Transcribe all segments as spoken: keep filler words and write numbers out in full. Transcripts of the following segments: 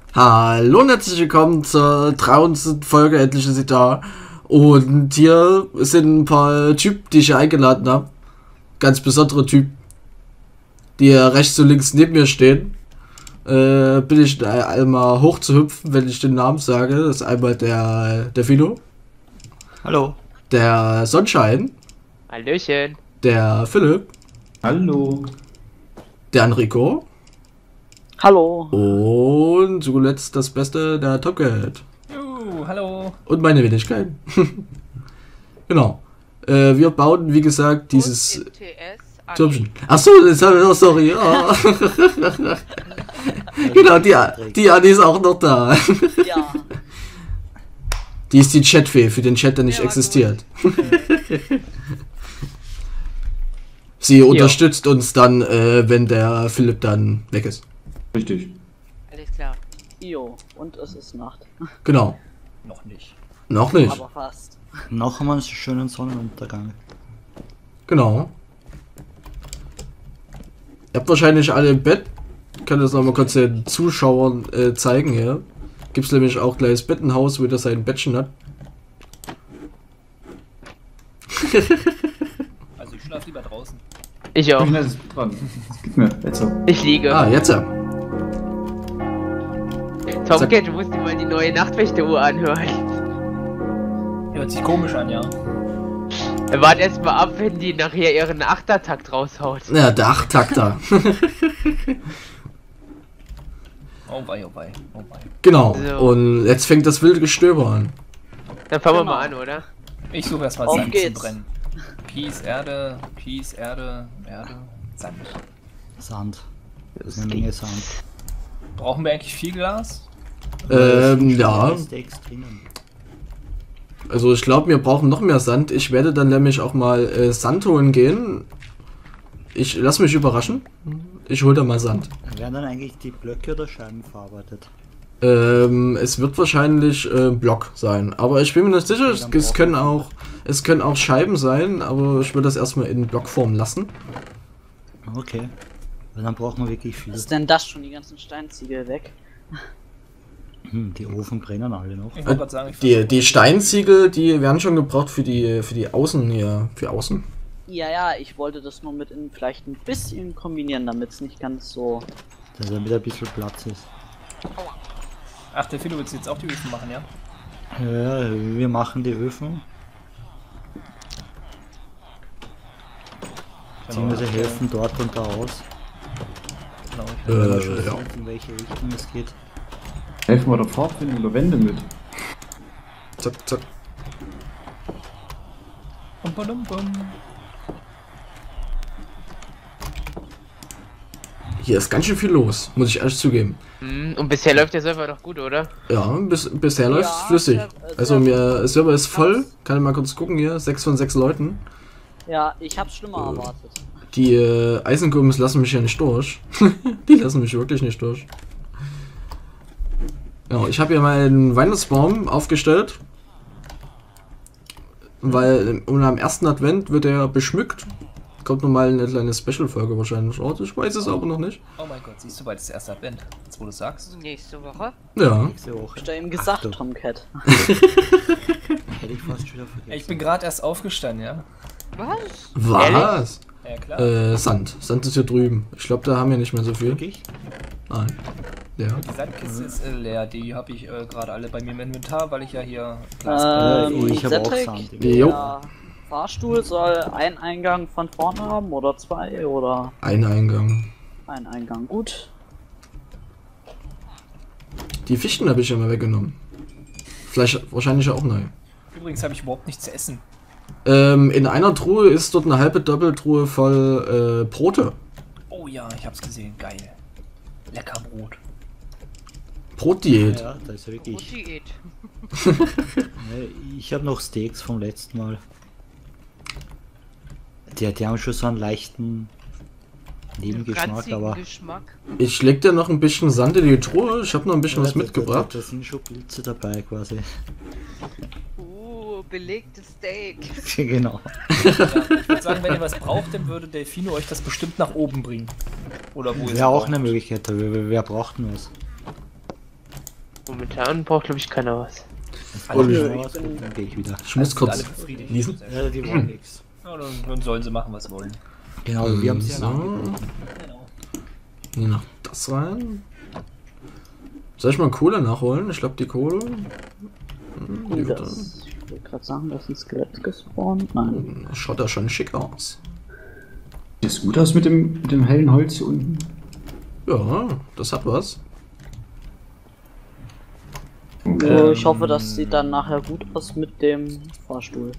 Hallo und herzlich willkommen zur dreihundertsten Folge, endlich ist sie da. Und hier sind ein paar Typen, die ich hier eingeladen habe. Ganz besondere Typen, die hier rechts und links neben mir stehen. Äh, bin ich einmal hoch zu hüpfen, wenn ich den Namen sage. Das ist einmal der, der Philo. Hallo. Der Sonnenschein. Hallöchen. Der Philipp. Hallo. Der Enrico. Hallo. Und zuletzt das Beste, der Tomcat. Juhu, hallo. Und meine Wenigkeit. Genau. Äh, wir bauen, wie gesagt, dieses Türmchen. Achso, das habe ich noch, sorry. Oh. Genau, die, die Anni ist auch noch da. Ja. Die ist die Chatfee für den Chat, der nicht Ja, existiert. Sie unterstützt uns dann, äh, wenn der Philipp dann weg ist. Richtig. Alles klar. Jo, und es ist Nacht. Genau. Noch nicht. Noch nicht. Aber fast. Noch einmal einen schönen Sonnenuntergang. Genau. Ihr habt wahrscheinlich alle im Bett. Ich kann das nochmal kurz den Zuschauern äh, zeigen hier. Gibt's nämlich auch gleich das Bettenhaus, wo der sein Bettchen hat. Also ich schlafe lieber draußen. Ich auch. Das ist dran. Gib mir, jetzt so. Ich liege. Ah, jetzt ja. Tomcat, du musst dir mal die neue Nachtwächter-Uhr anhören. Hört sich komisch an, ja. Wart erst mal ab, wenn die nachher ihren Achtertakt raushaut. Ja, der Achttakter. Oh wei, oh wei, oh wei. Genau. So. Und jetzt fängt das wilde Gestöber an. Dann fangen Genau. wir mal an, oder? Ich suche erstmal Auf Sand zum geht's. Brennen. Kies, Erde, Kies, Erde, Erde, Sand. Sand. Das ist eine Menge Sand. Brauchen wir eigentlich viel Glas? Ähm, ja. Steaks drinnen. Also ich glaube, wir brauchen noch mehr Sand. Ich werde dann nämlich auch mal äh, Sand holen gehen. Ich lass mich überraschen. Ich hole da mal Sand. Werden dann eigentlich die Blöcke oder Scheiben verarbeitet? Ähm, es wird wahrscheinlich äh, Block sein. Aber ich bin mir nicht sicher. Es, es können auch, es können auch Scheiben sein, aber ich würde das erstmal in Blockform lassen. Okay. Weil dann brauchen wir wirklich viel. Ist denn das schon die ganzen Steinziegel weg? Hm, die Ofen brennen alle noch. Ich wollte gerade sagen, ich Die, die Steinziegel, die werden schon gebraucht für die für die Außen hier, für Außen. Ja, ja, ich wollte das nur mit in vielleicht ein bisschen kombinieren, damit es nicht ganz so. Dass da wieder ein bisschen Platz ist. Ach, der Philo willst jetzt auch die Öfen machen, ja? Ja, wir machen die Öfen. Beziehungsweise helfen dort und da aus. Genau, ich Wenn wir Äh, schon ja. sehen, in welche Richtung es geht. Helfen wir der Farbfindung oder Wände mit. Zack, zack. Bum, bum, bum. Hier ist ganz schön viel los, muss ich ehrlich zugeben. Hm, und bisher läuft der Server doch gut, oder? Ja, bis, bisher Ja, läuft es flüssig. sehr- sehr Also mir gut. Server ist voll. Kann ich mal kurz gucken hier. Sechs von sechs Leuten. Ja, ich hab's schlimmer erwartet. Die äh, Eisengummis lassen mich ja nicht durch. Die lassen mich wirklich nicht durch. Ja, ich habe hier meinen Weihnachtsbaum aufgestellt. Weil um am ersten Advent wird er beschmückt. Kommt nochmal eine kleine Special-Folge wahrscheinlich raus. Ich weiß es aber noch nicht. Oh mein Gott, siehst du, bald ist der erste Advent. Jetzt wo du sagst. Nächste Woche. Ja. Nächste Woche. Hab ich da eben gesagt, Achtung. Tomcat. Hätte ich fast wieder vergessen. Ich bin gerade erst aufgestanden, ja? Was? Was? Ja, klar. Äh, Sand. Sand ist hier drüben. Ich glaube, da haben wir nicht mehr so viel. Wirklich? Nein. Ja. Die Sandkiste ist äh, leer. Die habe ich äh, gerade alle bei mir im Inventar, weil ich ja hier Ähm, ich hab auch Cedric, Sand im Jo. der Fahrstuhl soll einen Eingang von vorne haben oder zwei oder Ein Eingang. ein Eingang. Gut. Die Fichten habe ich ja mal weggenommen. Vielleicht wahrscheinlich auch neu. Übrigens habe ich überhaupt nichts zu essen. Ähm, in einer Truhe ist dort eine halbe Doppeltruhe voll äh, Brote. Oh ja, ich hab's gesehen. Geil. Lecker Brot. Brotdiät. Ja, da ist ja wirklich. Mutti geht. Ne, ich habe noch Steaks vom letzten Mal. Die, die haben schon so einen leichten Nebengeschmack, Ranzigen aber Geschmack. Ich leg dir noch ein bisschen Sand in die Truhe. Ich habe noch ein bisschen was Ja, da- mitgebracht. Da, da sind schon Pilze dabei quasi. Uh, belegtes Steak. Genau. Ja, ich würde sagen, wenn ihr was braucht, dann würde Delfino euch das bestimmt nach oben bringen. Oder wo ihr es Wäre auch braucht. eine Möglichkeit, wer, wer braucht denn was? Momentan braucht, glaube ich, keiner was. Alle Und- schnell was, dann gehe ich wieder. Ich muss Alle kurz befriedigt. niesen. Ja, die wollen nichts. Ja, dann, dann sollen sie machen, was sie wollen. Genau, wir haben sie ja So. angeboten. Genau. Hier noch das rein. Soll ich mal Kohle nachholen? Ich glaube, die Kohle. Hm, die wird Das, ich wollte gerade sagen, dass ein Skelett gespawnt. Nein. dann- schaut ja schon schick aus. Sieht es gut aus mit dem, mit dem hellen Holz hier unten? Ja, das hat was. Äh, ich hoffe, das sieht dann nachher gut aus mit dem Fahrstuhl.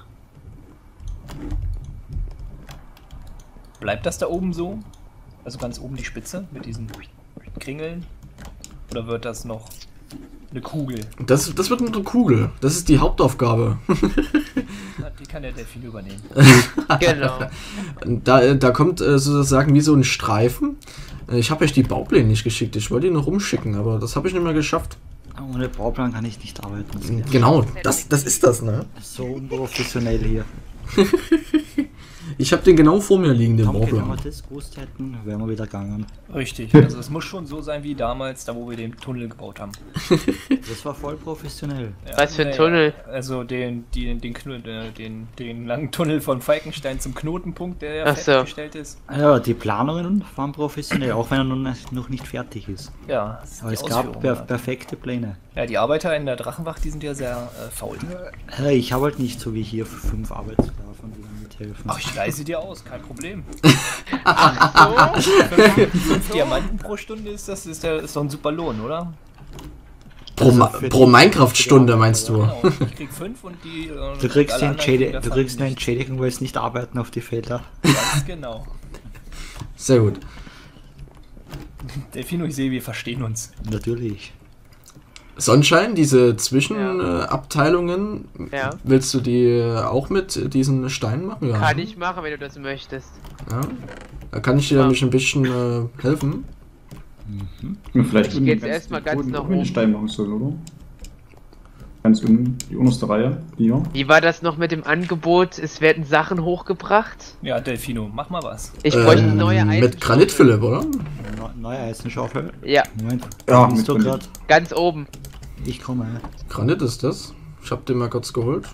Bleibt das da oben so? Also ganz oben die Spitze mit diesen Kringeln? Oder wird das noch eine Kugel? Das, das wird eine Kugel. Das ist die Hauptaufgabe. Na, die kann der Delfin übernehmen. Genau. Da, da kommt äh, sozusagen wie so ein Streifen. Äh, Ich habe euch die Baupläne nicht geschickt. Ich wollte die noch rumschicken, aber das habe ich nicht mehr geschafft. Ohne Bauplan kann ich nicht arbeiten. Das geht Genau, das, das ist das, ne? so unprofessionell hier. Ich habe den genau vor mir liegen, den Tomke, wenn wir Bauplan. das gewusst hätten, wären wir wieder gegangen. Richtig, also es muss schon so sein wie damals, da wo wir den Tunnel gebaut haben. Das war voll professionell. Ja, Was für ein naja, Tunnel? Also den, den, den, Knu- äh, den, den langen Tunnel von Falkenstein zum Knotenpunkt, der ja Ach so. fertiggestellt ist. Ja, die Planungen waren professionell, auch wenn er noch nicht, noch nicht fertig ist. Ja, das ist Aber die es gab Ausführung, per ja. perfekte Pläne. Ja, die Arbeiter in der Drachenwacht, die sind ja sehr äh, faul. Äh, Ich habe halt nicht so wie hier fünf Arbeitssklaven, die dann mithelfen. Ach, ich leise dir aus, kein Problem. Ach so? Fünf, fünf Diamanten pro Stunde ist das ist, der, ist doch ein super Lohn, oder? Pro, Ma für pro die- Minecraft-Stunde meinst du? Genau, ich krieg fünf und die. Äh, Du kriegst, alle die anderen Entschädi kriegen du davon kriegst eine nichts. Entschädigung, weil es nicht arbeiten auf die Felder. Ganz genau. Sehr gut. Delfino, ich sehe, wir verstehen uns. Natürlich. Sonnenschein, diese Ja. Zwischenabteilungen, Ja. willst du die äh, auch mit diesen Steinen machen? Ja. Kann ich machen, wenn du das möchtest. Ja. Da kann ich dir nämlich ein bisschen äh, helfen. Ja, vielleicht Ich unten geh jetzt ganz erstmal den ganz Boden nach auch mit den oben. Steinen machen sollen, oder? Ganz unten, die unterste Reihe, die hier. Wie war das noch mit dem Angebot? Es werden Sachen hochgebracht. Ja, Delfino, mach mal was. Ich bräuchte Ähm, neue Eisen. mit Granit, Philipp, oder? Ne neue Eisenschaufel. Ja, Moment. Ja, Bist mit du Granit. gerade? ganz oben. Ich komme. Granit ist das. Ich hab den mal kurz geholt.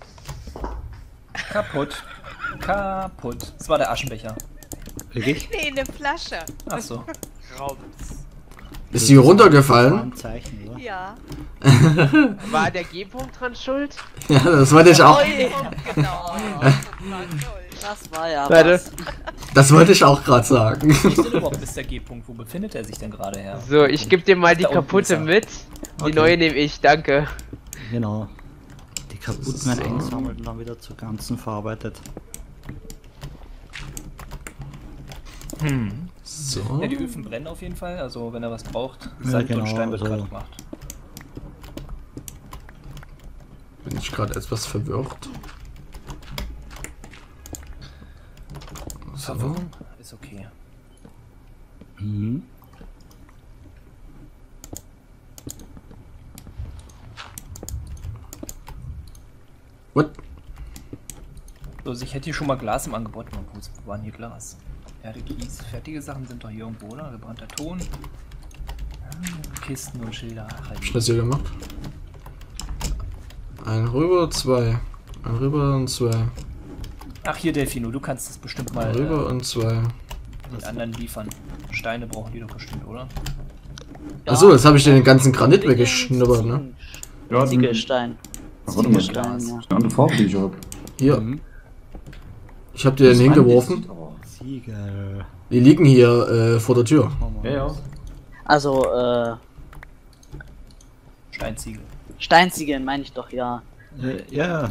Kaputt. Kaputt. Das war der Aschenbecher. Wirklich? Nee, eine Flasche. Ach so. Ist die runtergefallen? Ein Zeichen, oder? Ja. War der G-Punkt dran schuld? Ja, das wollte ich auch. Genau. Das war ja Warte. was. Das wollte ich auch gerade sagen. Wo ist denn überhaupt ist der G-Punkt? Wo befindet er sich denn gerade her? So, ich gebe dir mal die Da unten kaputte ist er. mit. Die Okay. neue nehme ich, danke. Genau. Die kaputten So. werden eingesammelt und dann wieder zu Ganzen verarbeitet. Hm. So. Ja, die Öfen brennen auf jeden Fall. Also, wenn er was braucht, Ja, Sand genau, und Stein wird also- gerade gemacht. Bin ich gerade etwas verwirrt. So. Verwirrung ist okay. Mhm. What? Also, ich hätte hier schon mal Glas im Angebot. Mal kurz, wo waren hier Glas? Erde, Kies, fertige Sachen sind doch hier irgendwo, oder? Gebrannter Ton. Ah, Kisten und Schilder. Ach, Hab ich das hier gemacht? Ein rüber, zwei. Ein rüber und zwei. Ach, hier Delfino, du kannst das bestimmt Ein mal rüber äh, und zwei. den anderen liefern. Steine brauchen die doch bestimmt, oder? Achso, jetzt habe ich den ganzen Granit weggeschnuppert, ne? Ja, die, Ziegelstein. Ach, warte mal, das ist Ziegelstein, ja. eine andere Farbe, die ich habe. Hier. Mhm. Ich habe dir den hingeworfen. Siegel. Die liegen hier äh, vor der Tür. Ja, ja. Also, äh, Steinziegel. Steinziegeln meine ich doch, ja. Äh, ja.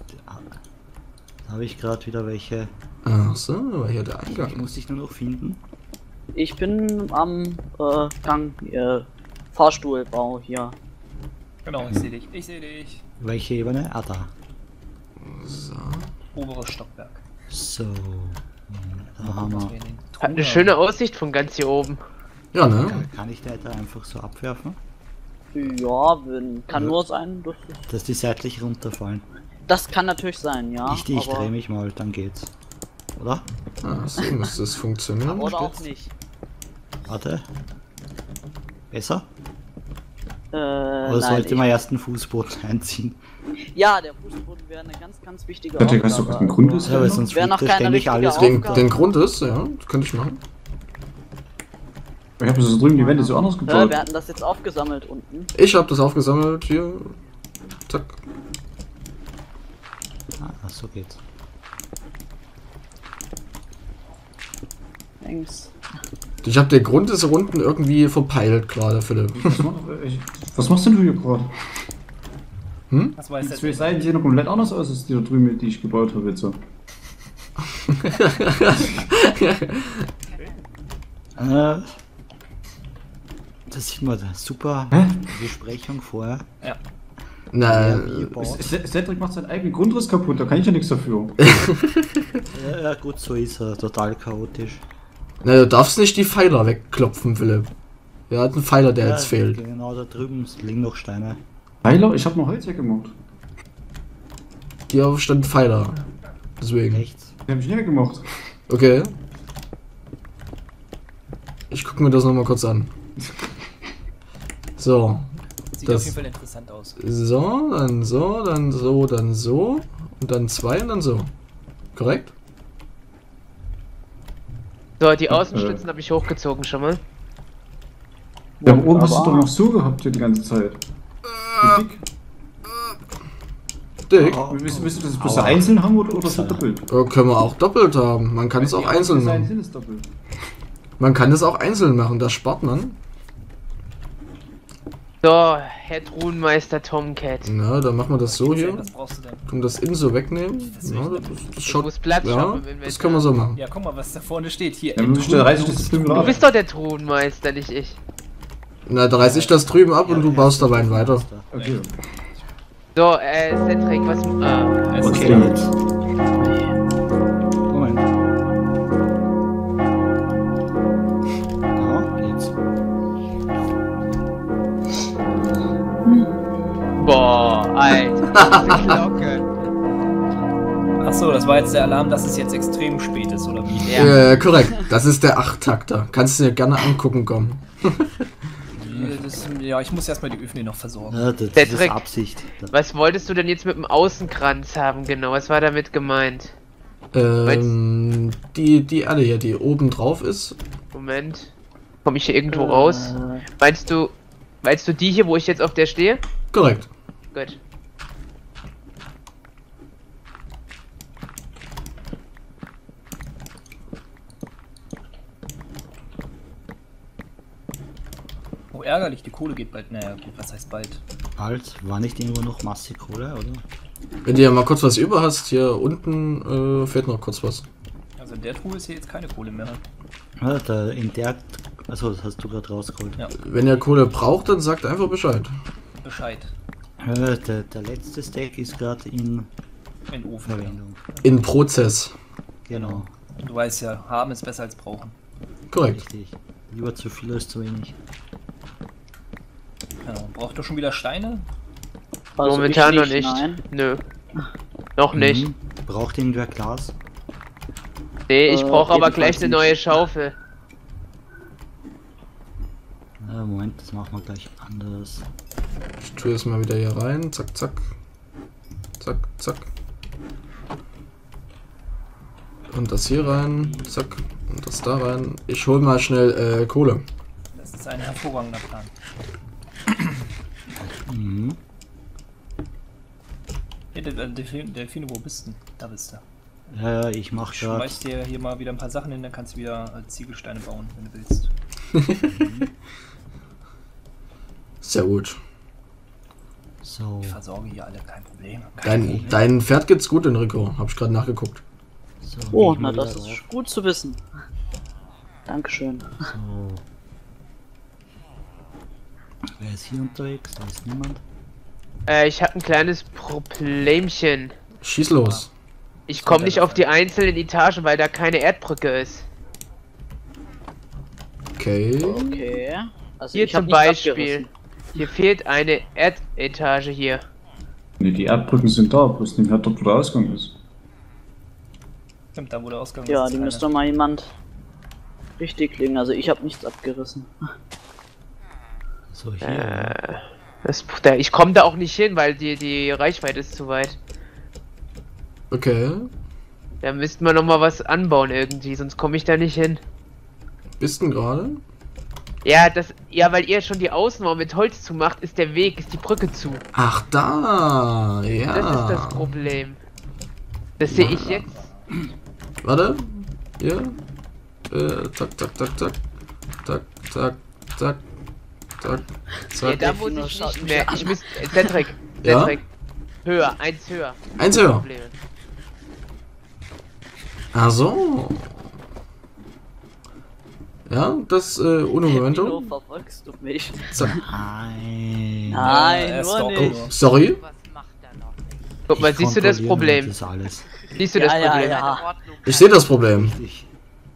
Da habe ich gerade wieder welche. Ach so, war hier der Ich Eingang. muss dich nur noch finden. Ich bin am äh, Gang, äh, Fahrstuhlbau hier. Genau, ich sehe dich. Ich sehe dich. Welche Ebene? Ah, da. So. Oberes Stockwerk. So. Da haben wir. Hat eine schöne Aussicht von ganz hier oben. Ja, ne? Kann, kann ich die da einfach so abwerfen? Ja, wenn, kann Ja. nur sein. Das, ist, Dass die seitlich runterfallen. das kann natürlich sein, ja. ich ich aber- drehe mich mal, dann geht's. Oder? Ah, so müsste es funktionieren. Oder auch nicht. Warte. Besser? Oder nein, sollte ich, man erst einen Fußboden einziehen? Ja, der Fußboden wäre eine ganz, ganz wichtige Patrick, weißt du, was ein Grund ist? Ja, weil sonst Wäre noch fliegt das keine ständig richtige alles Den, Aufgabe. den Grund ist, ja, das könnte ich machen. Ich habe so drüben die Wände so anders Äh, gebaut. wir hatten das jetzt aufgesammelt unten. Ich habe das aufgesammelt, hier. Zack. Ah, so geht's. Links. Ich habe den Grund des Runden irgendwie verpeilt gerade, Philipp. Was, mach, ich, was machst denn du hier gerade? Was war Die jetzt zwei das? Seiten sehen noch komplett anders aus als die da drüben, die ich gebaut habe jetzt. So. Äh, das sieht man da. Super Hä? Besprechung vorher. Ja. Na, Wie ihr baut. C- Cedric macht seinen eigenen Grundriss kaputt, da kann ich ja nichts dafür. Ja, ja, gut, so ist er. Total chaotisch. na, du darfst nicht die Pfeiler wegklopfen, Philipp. Wir hatten einen Pfeiler, der Ja, jetzt fehlt. Genau, da drüben liegen noch Steine. Heiler, ich habe noch Holz weggemacht. Hier stand Pfeiler. Deswegen. Rechts. Die habe ich nicht weggemacht. Okay. Ich gucke mir das nochmal kurz an. So. Sieht Das- auf jeden Fall interessant aus. So, dann so, dann so, dann so. Und dann zwei und dann so. Korrekt? So, die Außenstützen habe ich hochgezogen schon mal. Ja, aber oben hast du Aber- doch noch so gehabt hier die ganze Zeit. Wie dick? Dick. Oh, Willst, willst du das bloß Aua. einzeln haben oder, oder so doppelt? Äh, können wir auch doppelt haben. Man kann es auch Die einzeln Seiten machen. sind es doppelt. Man kann es auch einzeln machen, das spart man. So, Herr Truhenmeister Tomcat. Na, dann machen wir das so hier. Was brauchst du denn? Können das innen so wegnehmen. Das Ja, will ich das, nicht. das Ich schaut. muss Platz Ja, schaffen im Inventar. das können wir so machen. Ja, guck mal, was da vorne steht. Hier. Ja, im dann reiße ich das Truhen- Ding Du ab. bist doch der Truhenmeister, nicht ich. Na, da reiß ich das drüben ab und du baust dabei einen weiter. Okay. So, äh, Cedric, was. Ah, Es ist Okay, der- jetzt. Moment. Ja, jetzt. boah, Alter, diese Glocke. Achso, das war jetzt der Alarm, dass es jetzt extrem spät ist, oder wie? Ja. Äh, korrekt. Das ist der Acht-Takter. Kannst du dir gerne angucken kommen. Äh, Das, ja, ich muss erstmal die Öfen noch versorgen. Ja, das, Der das ist Trick. Absicht. Das, Was wolltest du denn jetzt mit dem Außenkranz haben, genau? Was war damit gemeint? Ähm, die, die Erde hier, die oben drauf ist. Moment. Komme ich hier irgendwo raus? Meinst du. Meinst du die hier, wo ich jetzt auf der stehe? Korrekt. Gut. Oh, ärgerlich, die Kohle geht bald. Naja, gut, was heißt bald? Alt, war nicht irgendwo noch Masse Kohle, oder? Wenn du ja mal kurz was über hast, hier unten äh, fehlt noch kurz was. Also in der Truhe ist hier jetzt keine Kohle mehr. Ja, da in der. Achso, das hast du gerade rausgeholt. Ja, Wenn ihr Kohle braucht, dann sagt einfach Bescheid. Bescheid. Ja, der, der letzte Stack ist gerade in In den Ofen. Verwendung. In Prozess. Genau, Du weißt ja, haben ist besser als brauchen. Korrekt. richtig. Lieber zu viel als zu wenig. Ja, braucht ihr schon wieder Steine? Also Momentan ich noch nicht. Nein. Nö. Noch nicht. Mhm. Braucht irgendwer Glas? Nee, ich Äh, brauche aber jedenfalls gleich eine nicht. neue Schaufel. Ja, Moment, das machen wir gleich anders. Ich tue es mal wieder hier rein. Zack, zack. Zack, zack. Und das hier rein. Zack. Und das da rein. Ich hol mal schnell äh, Kohle. Das ist ein hervorragender Plan. Mhm. Hier, der, der Delfine, Delfine, wo bist du? Da bist du. Ja, ja, ich mach Ich grad. schmeiß dir hier mal wieder ein paar Sachen hin, dann kannst du wieder äh, Ziegelsteine bauen, wenn du willst. Sehr gut. So. Ich versorge hier alle, kein Problem. Kein Dein, Problem. dein Pferd geht's gut, Enrico. Hab ich gerade nachgeguckt. so Oh, geh ich na mal das wieder ist gut zu wissen. Dankeschön. rauf. So. Wer ist hier unterwegs? Da ist niemand. Äh, ich habe ein kleines Problemchen. Schieß los. Ich komme nicht auf die einzelnen Etagen, weil da keine Erdbrücke ist. Okay. Okay. Also Hier ich hab zum nichts Beispiel. abgerissen. Hier fehlt eine Erdetage hier. Ne, die Erdbrücken sind da, bloß nicht mehr dort, wo der Ausgang ist. Stimmt, da wo der Ausgang Ja, ist. die keine. müsste mal jemand richtig legen. Also ich habe nichts abgerissen. So, hier. Äh, Das, da, ich komme da auch nicht hin, weil die, die Reichweite ist zu weit. Okay. Da müssten wir noch mal was anbauen irgendwie, sonst komme ich da nicht hin. Bist du gerade? Ja, das, ja, weil ihr schon die Außenmauer mit Holz zumacht, ist der Weg, ist die Brücke zu. Ach, da. Ja. Das ist das Problem. Das sehe ich jetzt. Warte. Hier. Äh, zack, zack, zack, zack. Zack, zack, zack. Zack, Ja, zack. da muss ich nicht mehr. Ich müsste. Äh, Cedric. Ja? Cedric. Höher, eins höher. Eins höher. Probleme. Ach so. Ja, das, äh, ohne Wieso Momento. verfolgst du mich? Zack. Nein. Nein, er nur stalkt nicht. nur. Sorry. Was macht er noch nicht? Guck mal, Ich siehst du das kontrolliere Problem? Das alles. Siehst du Ja, das ja, Problem? ja. Keine Ordnung. Ich sehe das Problem. Ich,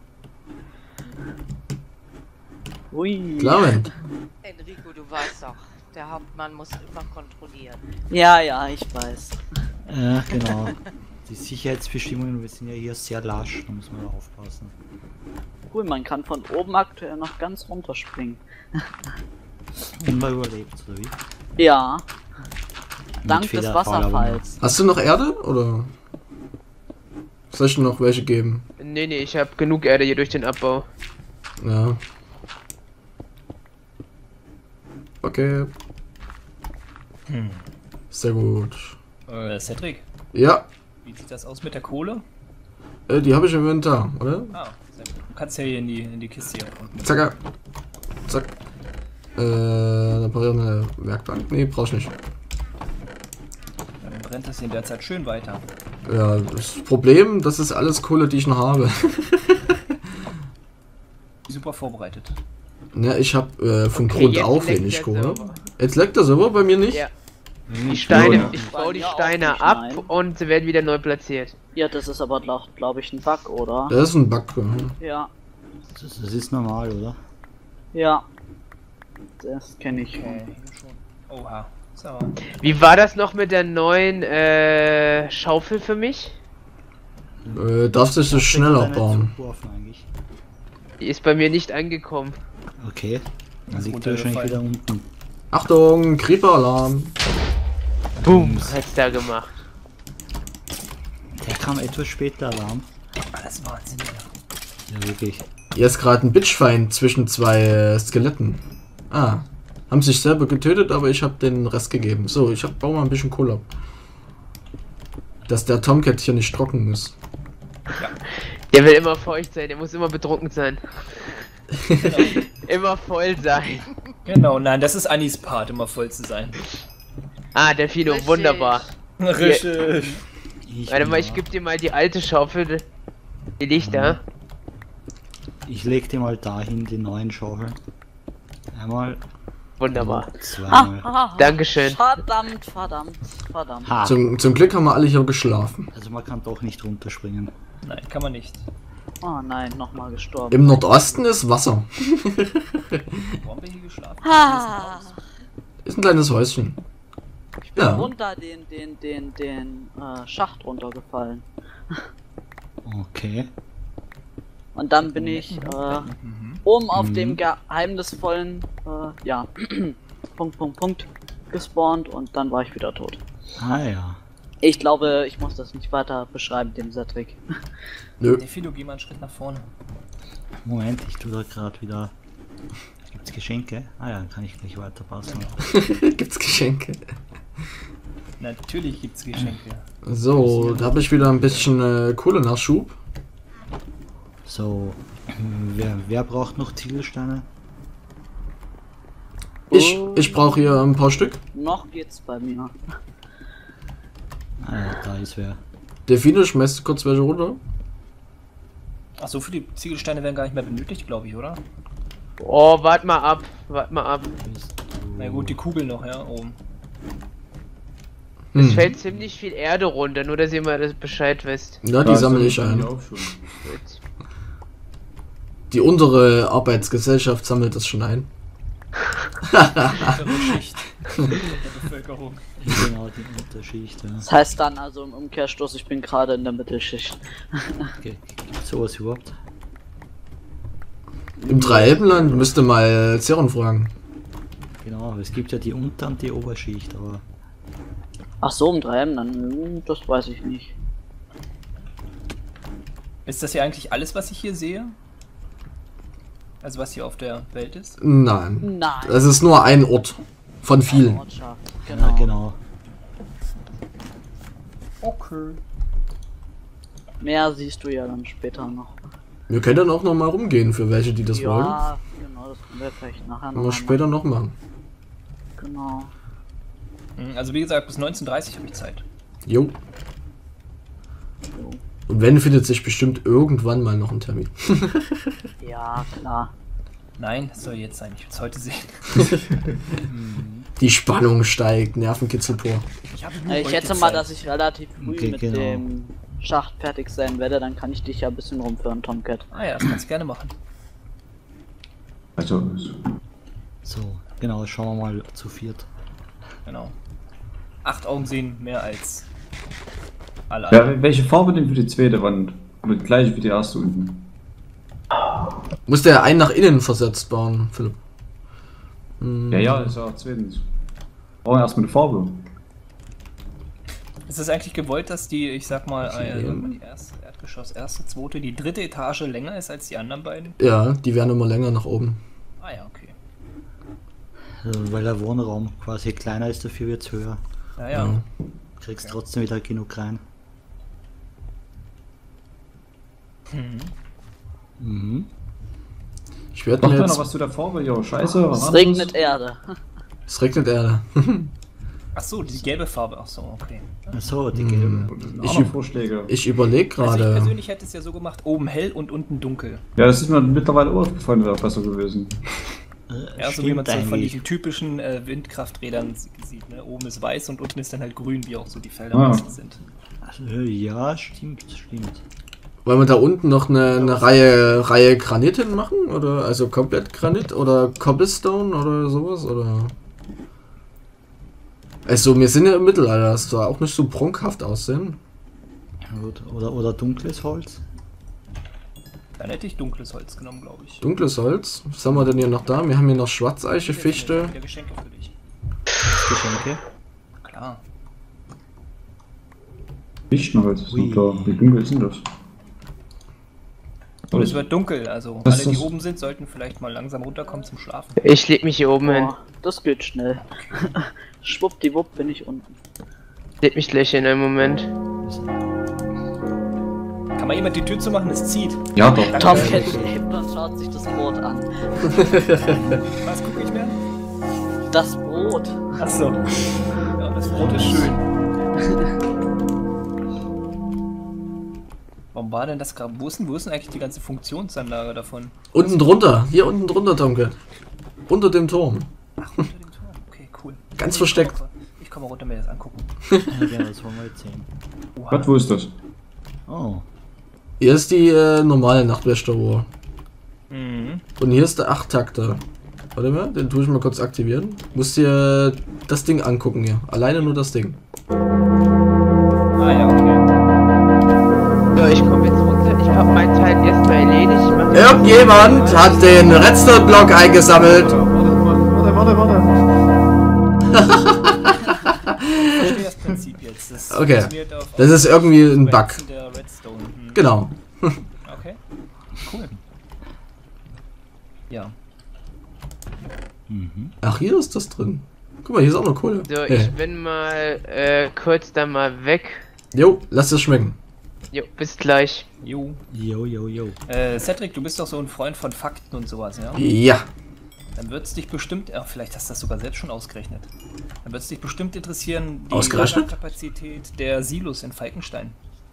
Ui. Klar, Moment. Enrico, du weißt doch, der Hauptmann muss immer kontrollieren. Ja, ja, ich weiß. ja, genau. Die Sicherheitsbestimmungen, wir sind ja hier sehr lasch, da muss man da aufpassen. Cool, man kann von oben aktuell noch ganz runterspringen. Und mal überlebt, oder wie? Ja, Mit dank des Federfall, aber Wasserfalls. Hast du noch Erde, oder? Soll ich dir noch welche geben? Nee, nee, ich habe genug Erde hier durch den Abbau. Ja. Okay. Hm. Sehr gut. Äh, Cedric, Ja, wie sieht das aus mit der Kohle? äh, die habe ich im Inventar, oder? Ah, sehr gut. Du kannst ja hier in die, in die Kiste hier unten. Zack. Zack. Äh, reparierende Werkbank? Nee, brauchst nicht. Dann brennt das hier in der Zeit schön weiter. Ja, das Problem, das ist alles Kohle, die ich noch habe. Super vorbereitet. Ne, ich habe äh, von Okay, Grund jetzt auf leckt wenig der Kohle. Server. Jetzt leckt der Server bei mir nicht? Ja. Die Ich Steine, Ja. ich Bei baue die mir auch Steine nicht, ab nein. und sie werden wieder neu platziert. Ja, das ist aber, glaube glaub ich, ein Bug, oder? Das ist ein Bug. Ja. Ja, Das, das ist normal, oder? ja. Das kenne ich. Okay, hier schon. Oha. So. Wie war das noch mit der neuen äh, Schaufel für mich? Äh, darfst du so schneller Deine bauen. Zugwaffen eigentlich. Die ist bei mir nicht angekommen. Okay. Dann Ist liegt er wahrscheinlich wieder runtergefallen. unten. Achtung, Creeper-Alarm. Boom, hat's da gemacht. Der kam etwas später, Alarm. Alles Wahnsinn. Ja, wirklich. Hier ist gerade ein Bitchfeind zwischen zwei äh, Skeletten. Ah, haben sich selber getötet, aber ich habe den Rest gegeben. So, ich hab, baue mal ein bisschen Kohle ab. Dass der Tomcat hier nicht trocken muss. Der will immer feucht sein, der muss immer betrunken sein. Immer voll sein. Genau, nein, das ist Anis Part, immer voll zu sein. Ah, Delfino, Richtig. wunderbar. Richtig. Ich, Warte mal, ich ja, geb dir mal die alte Schaufel. Die liegt da. ich leg dir mal dahin die neuen Schaufeln. Einmal. Wunderbar. und Ah, Zweimal. ah, Dankeschön. Verdammt, verdammt, verdammt. Ha. Zum, zum Glück haben wir alle hier geschlafen. Also man kann doch nicht runterspringen. Nein, kann man nicht. Oh nein, nochmal gestorben. Im Nordosten ist Wasser. Wo haben wir hier geschlafen? Ah, Ist ein kleines Häuschen. ich bin Ja. runter den, den, den, den äh, Schacht runtergefallen. Okay. Und dann bin ich äh, Mhm. oben auf Mhm. dem geheimnisvollen, äh, ja, Punkt, Punkt, Punkt gespawnt und dann war ich wieder tot. Ah ja. Ich glaube, ich muss das nicht weiter beschreiben, dem Cedric. Nö. Delfino, geh mal einen Schritt nach vorne. Moment, ich tue da gerade wieder. Gibt's Geschenke? Ah ja, dann kann ich gleich weiterpassen. Gibt's Geschenke. Natürlich gibt's Geschenke. So, da habe ich wieder ein bisschen äh, Kohlenachschub. So, wer, wer braucht noch Ziegelsteine? Ich, Oh. ich brauche hier ein paar Stück. Noch geht's bei mir. Ah ja, da ist wer. Delfine, schmeißt du kurz welche runter? Ach so, für die Ziegelsteine werden gar nicht mehr benötigt, glaube ich, oder? Oh, wart mal ab, wart mal ab. Bist du... Na gut, die Kugel noch, ja, oben. Es Hm. fällt ziemlich viel Erde runter, nur dass ihr mal das Bescheid wisst. Ja, die sammle ich ein. Auch schon. Gut. Die untere Arbeitsgesellschaft sammelt das schon ein. Untere Schicht der Bevölkerung. Genau, die Unterschicht. Ja. Das heißt dann also im Umkehrschluss, ich bin gerade in der Mittelschicht. Okay. Gibt's sowas überhaupt? Im Dreielbenland müsste mal Zeron fragen. Genau, es gibt ja die Unter- und die Oberschicht, aber Ach so, um drei M dann, hm, das weiß ich nicht. Ist das hier eigentlich alles, was ich hier sehe? Also was hier auf der Welt ist? Nein. Nein. Es ist nur ein Ort von vielen. Ortschaft, genau. Ja, genau. Okay. Mehr siehst du ja dann später noch. Wir können dann auch noch mal rumgehen für welche, die das wollen. Ja, genau, das können wir vielleicht nachher noch Können wir mal später noch machen. Genau. Hm, Also wie gesagt, bis neunzehn Uhr dreißig habe ich Zeit. Jo. So. Und wenn, findet sich bestimmt irgendwann mal noch ein Termin. Ja, klar. Nein, das soll jetzt sein. Ich will es heute sehen. Die Spannung steigt, Nervenkitzel pur. Ich, habe Äh, nur Ich heute schätze mal, Zeit. dass ich relativ früh Okay, mit genau. dem Schacht fertig sein werde, dann kann ich dich ja ein bisschen rumführen, Tomcat. Ah ja, das kannst du gerne machen. Also, So, genau, schauen wir mal zu viert. Genau. Acht Augen sehen mehr als alle anderen. ja, welche Farbe denn für die zweite Wand? Oder die gleiche wie die erste unten? Muss der einen nach innen versetzt bauen, Philipp? Hm. Ja, ja, ist ja zweitens. Brauchen wir erstmal eine Farbe. Ist es eigentlich gewollt, dass die, ich sag mal, äh, Ja. die erste Erdgeschoss, erste, zweite, die dritte Etage länger ist als die anderen beiden? Ja, die werden immer länger nach oben. Ah ja, okay. Also, weil der Wohnraum quasi kleiner ist, dafür wird es höher. Ja, ja. Ja. Kriegst trotzdem wieder genug rein. Hm. Mhm. Ich werde Macht mir da noch jetzt... was zu der Farbe? Ja, scheiße. was Es anderes? regnet Erde. Es regnet Erde. Ach so, die gelbe Farbe. Ach so, okay. Achso, die Hm. gelbe. Und Ich andere üb- Vorschläge. Ich überlege Also ich gerade... persönlich hätte es ja so gemacht, oben hell und unten dunkel. Ja, das ist mir mittlerweile auch aufgefallen, wäre besser gewesen. Äh, Ja, so wie man es so von eigentlich. diesen typischen äh, Windkrafträdern s- sieht. Ne? Oben ist weiß und unten ist dann halt grün, wie auch so die Felder Ah. meistens sind. Also, ja, stimmt, stimmt. Wollen wir da unten noch eine, eine Reihe, Reihe Granit hinmachen? Oder also komplett Granit? Oder Cobblestone oder sowas? Oder. Also, wir sind ja im Mittelalter, das soll auch nicht so prunkhaft aussehen. Gut. Oder, oder dunkles Holz. Dann hätte ich dunkles Holz genommen, glaube ich. Dunkles Holz. Was haben wir denn hier noch da? Wir haben hier noch Schwarzeiche, Fichte. Ja, Geschenke für dich. Geschenke. Klar. Lichtenholz ist Ui. noch klar. Wie dunkel ist denn das? Und es wird dunkel, also Was alle, die ist das? oben sind, sollten vielleicht mal langsam runterkommen zum Schlafen. Ich leg mich hier oben hin. Boah, das geht schnell. Schwuppdiwupp bin ich unten. Leg mich gleich hin einen Moment. Kann mal jemand die Tür zu machen? Es zieht. Ja, doch. Tomcat lebt und schaut sich das Brot an. Was gucke ich mir? Das Brot. Achso. Ja, das Brot ist schön. Warum war denn das gerade? Wo ist denn, wo ist denn eigentlich die ganze Funktionsanlage davon? Unten drunter. Hier unten drunter, Tomke. Unter dem Turm. Ach, unter dem Turm. Okay, cool. Ganz Ich versteckt. komme- Ich komme mal runter, mir das angucken. Ja, genau, das wollen wir jetzt sehen. Oha. Gott, wo ist das? Oh, Hier ist die äh, normale Nachtwächteruhr. Mhm. Und hier ist der acht-Takter. Warte mal, den tue ich mal kurz aktivieren. Musst dir das Ding angucken hier. Alleine nur das Ding. Ah ja, okay. So, ich komme jetzt runter. Ich hab meinen Teil erstmal erledigt. Ich mach Irgendjemand hat den Redstone-Block eingesammelt. Warte, warte, warte. Ich verstehe das Prinzip jetzt. Das Okay. funktioniert auf- Das ist irgendwie ein Bug. Wälzen der Redstone. Mhm. Genau. Okay. Cool. Ja. mhm. Ach, hier ist das drin. Guck mal, hier ist auch noch Kohle. So, Hey. ich bin mal äh, kurz da mal weg. Jo, lass es schmecken. Jo, bis gleich. Jo. Jo, jo, jo. Äh, Cedric, du bist doch so ein Freund von Fakten und sowas, ja? Ja. Dann wird es dich bestimmt, ja, vielleicht hast du das sogar selbst schon ausgerechnet. Dann wird es dich bestimmt interessieren, die Ausgerechnet? Kapazität der Silos in Falkenstein.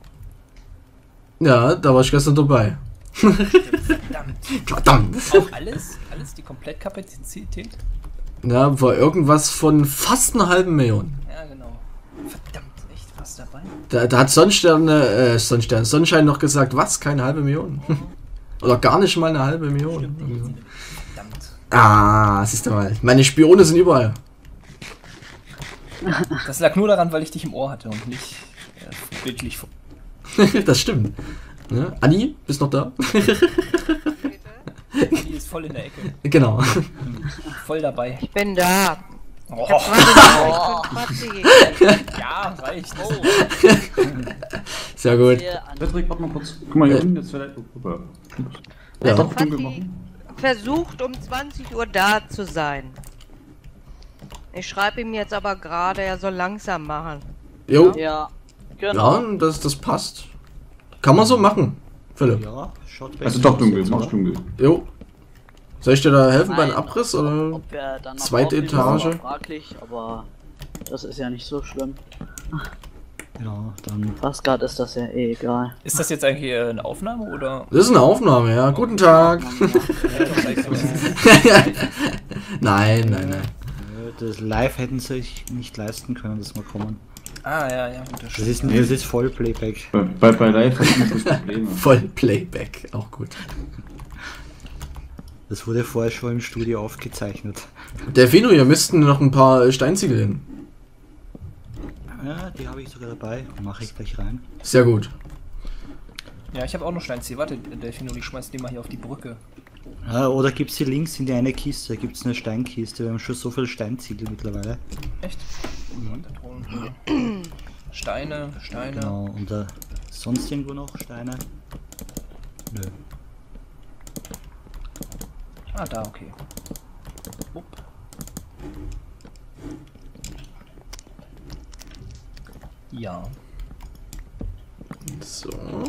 Ja, da war ich gestern dabei. Verdammt. Verdammt. Auch alles? Alles die Komplettkapazität? Ja, war irgendwas von fast einer halben Million. Ja, genau. Verdammt, echt was dabei? Da, da hat Sonnenstern, äh, Sonnenstern, Sonnenschein noch gesagt, was? Keine halbe Million? Oder gar nicht mal eine halbe Million. Stimmt nicht. Verdammt. Ah, siehst du mal. Meine Spione sind überall. Das lag nur daran, weil ich dich im Ohr hatte und nicht äh, bildlich vor. Das stimmt. Ne? Anni, bist noch da? Bitte? Die ist voll in der Ecke. Genau. Voll dabei. Ich bin da. Oh. Ich hab gerade gesagt, Ja, reicht. Oh, Sehr gut. sehe an. Patrick, warte mal kurz. Guck mal hier Äh. unten, jetzt vielleicht. Oh, ja. Ja. Also Doch, dunkel Fatih machen. versucht um zwanzig Uhr da zu sein. Ich schreibe ihm jetzt aber gerade, er soll langsam machen. Jo. Ja, genau. Ja, das, das passt. Kann man so machen, Philipp. Ja, schaut besser Also doch aus dunkel, jetzt, mach oder? dunkel. Jo. Soll ich dir da helfen beim Nein, Abriss ob- oder? Ob wir dann noch Zweite aufnehmen, ist aber Etage? fraglich, aber das ist ja nicht so schlimm. Ja, dann. Asgard ist das ja eh egal. Ist das jetzt eigentlich äh, eine Aufnahme oder? Das ist eine Aufnahme, ja. Guten Tag. Nein, nein, nein. äh, Das Live hätten sie sich nicht leisten können, dass wir kommen. Ah, ja, ja, gut, das Das stimmt. ist, das ist voll Playback. Bei, bei, bei Live hat man das Problem. Voll Playback, auch gut. Das wurde vorher schon im Studio aufgezeichnet. Delfino, ihr müssten noch ein paar Steinziegel hin. Ja, die habe ich sogar dabei. Mache ich gleich rein. Sehr gut. Ja, ich habe auch noch Steinziel. Warte, Delfino, ich schmeiß die mal hier auf die Brücke. Ja, oder gibt es hier links in die eine Kiste? Da gibt es eine Steinkiste. Wir haben schon so viel Steinziegel mittlerweile. Echt? Und da drunten. Steine, Steine. Genau, und da sonst irgendwo noch Steine? Nö. Ah, da, okay. Upp. Ja. So.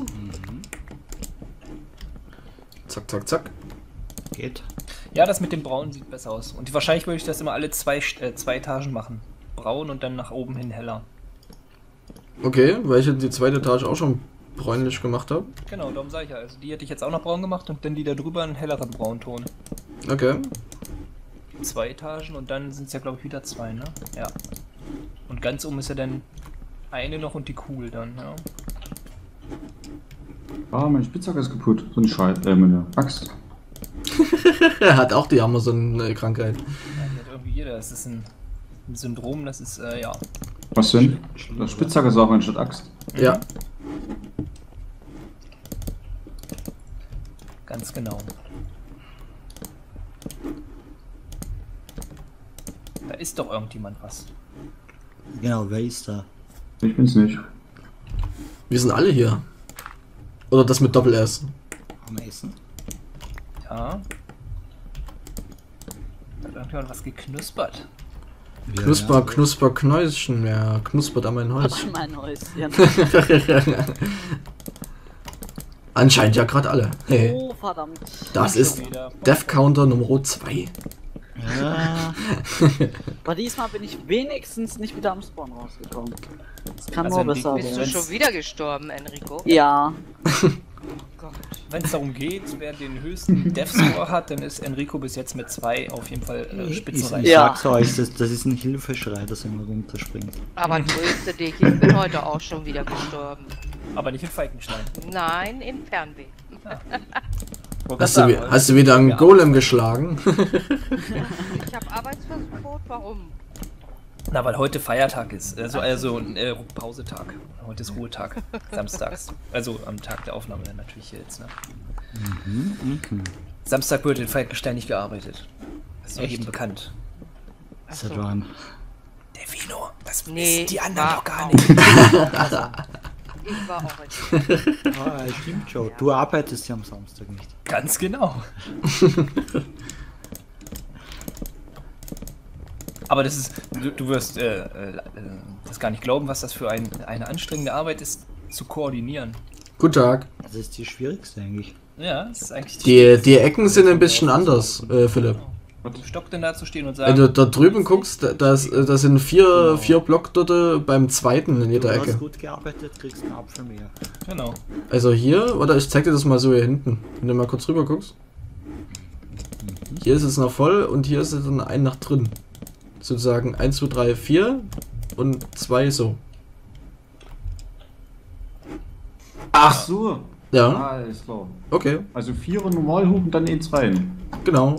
Zack, zack, zack. Geht. Ja, das mit dem Braun sieht besser aus. Und wahrscheinlich würde ich das immer alle zwei, äh, zwei Etagen machen. Braun und dann nach oben hin heller. Okay, weil ich die zweite Etage auch schon bräunlich gemacht habe. Genau, darum sage ich ja. Also die hätte ich jetzt auch noch braun gemacht und dann die da drüber einen helleren Braunton. Okay. Zwei Etagen und dann sind es ja, glaube ich, wieder zwei, ne? Ja. Und ganz oben ist ja dann eine noch und die Kugel dann, ja. Ah, mein Spitzhack ist kaputt. So ein Scheiß, äh, meine Axt. Er hat auch die Amazon-Krankheit. Ja, die hat irgendwie jeder. Das ist ein, ein Syndrom, das ist, äh, ja. Was denn? Das Spitzhack ist auch anstatt Axt. Ja. Ganz genau. Da ist doch irgendjemand was. Genau, wer ist da? Ich bin's nicht. Wir sind alle hier. Oder das mit Doppel-S. Am Essen? Ja. Da hat irgendjemand was geknuspert. Ja, Knusper, ja. knusper, Knäuschen. Wer knuspert an mein Häuschen? Mein Häuschen. Anscheinend ja gerade alle. Hey, Oh, verdammt. das Schon ist wieder. Death Counter Nummer zwei. Ja, Aber diesmal bin ich wenigstens nicht wieder am Spawn rausgekommen. Das kann Also nur die- besser Bist du werden. schon wieder gestorben, Enrico? Ja, Gott. Wenn es darum geht, wer den höchsten Death-Score hat, dann ist Enrico bis jetzt mit zwei auf jeden Fall äh, ich, ich spitzenreich. Ja. sag's euch, das, das ist ein Hilfeschrei, dass er immer runterspringt. Aber tröste dich, ich bin heute auch schon wieder gestorben. Aber nicht in Falkenstein. Nein, im Fernweh. Wollte Hast du, grad wi- sagen, hast du wieder einen ja. Golem geschlagen? Ich habe Arbeitsverbot, warum? Na, weil heute Feiertag ist. Also, also ein äh, Pausetag. Heute ist Ruhetag. Samstags. Also am Tag der Aufnahme dann natürlich jetzt. Ne? Mhm, mhm. Samstag wird in Falkenstein nicht gearbeitet. Das ist doch Echt? jedem bekannt. Seit wann? Delfino, das Nee, wissen die anderen war doch gar auch. nicht. Ich war auch jetzt. Ah, stimmt schon. Du arbeitest ja am Samstag nicht. Ganz genau. Aber das ist, du, du wirst äh, äh, das gar nicht glauben, was das für ein, eine anstrengende Arbeit ist, zu koordinieren. Guten Tag. Das ist die schwierigste eigentlich. Ja, das ist eigentlich Die, die Ecken sind ein bisschen anders, äh, Philipp. Mit dem Stock denn da zu stehen und Wenn sagen, du da drüben guckst, da, da ist- da sind vier, vier Block dort beim zweiten in jeder Du hast Ecke. gut gearbeitet, kriegst einen Apfel mehr. genau. Also hier, oder ich zeig dir das mal so hier hinten. Wenn du mal kurz rüber guckst. Hier ist es noch voll und hier ist es dann ein nach drin. Sozusagen eins, zwei, drei, vier und zwei so. Ach so. Ja, Ah, alles klar. okay, Also vier normal hoch und dann eins rein. genau.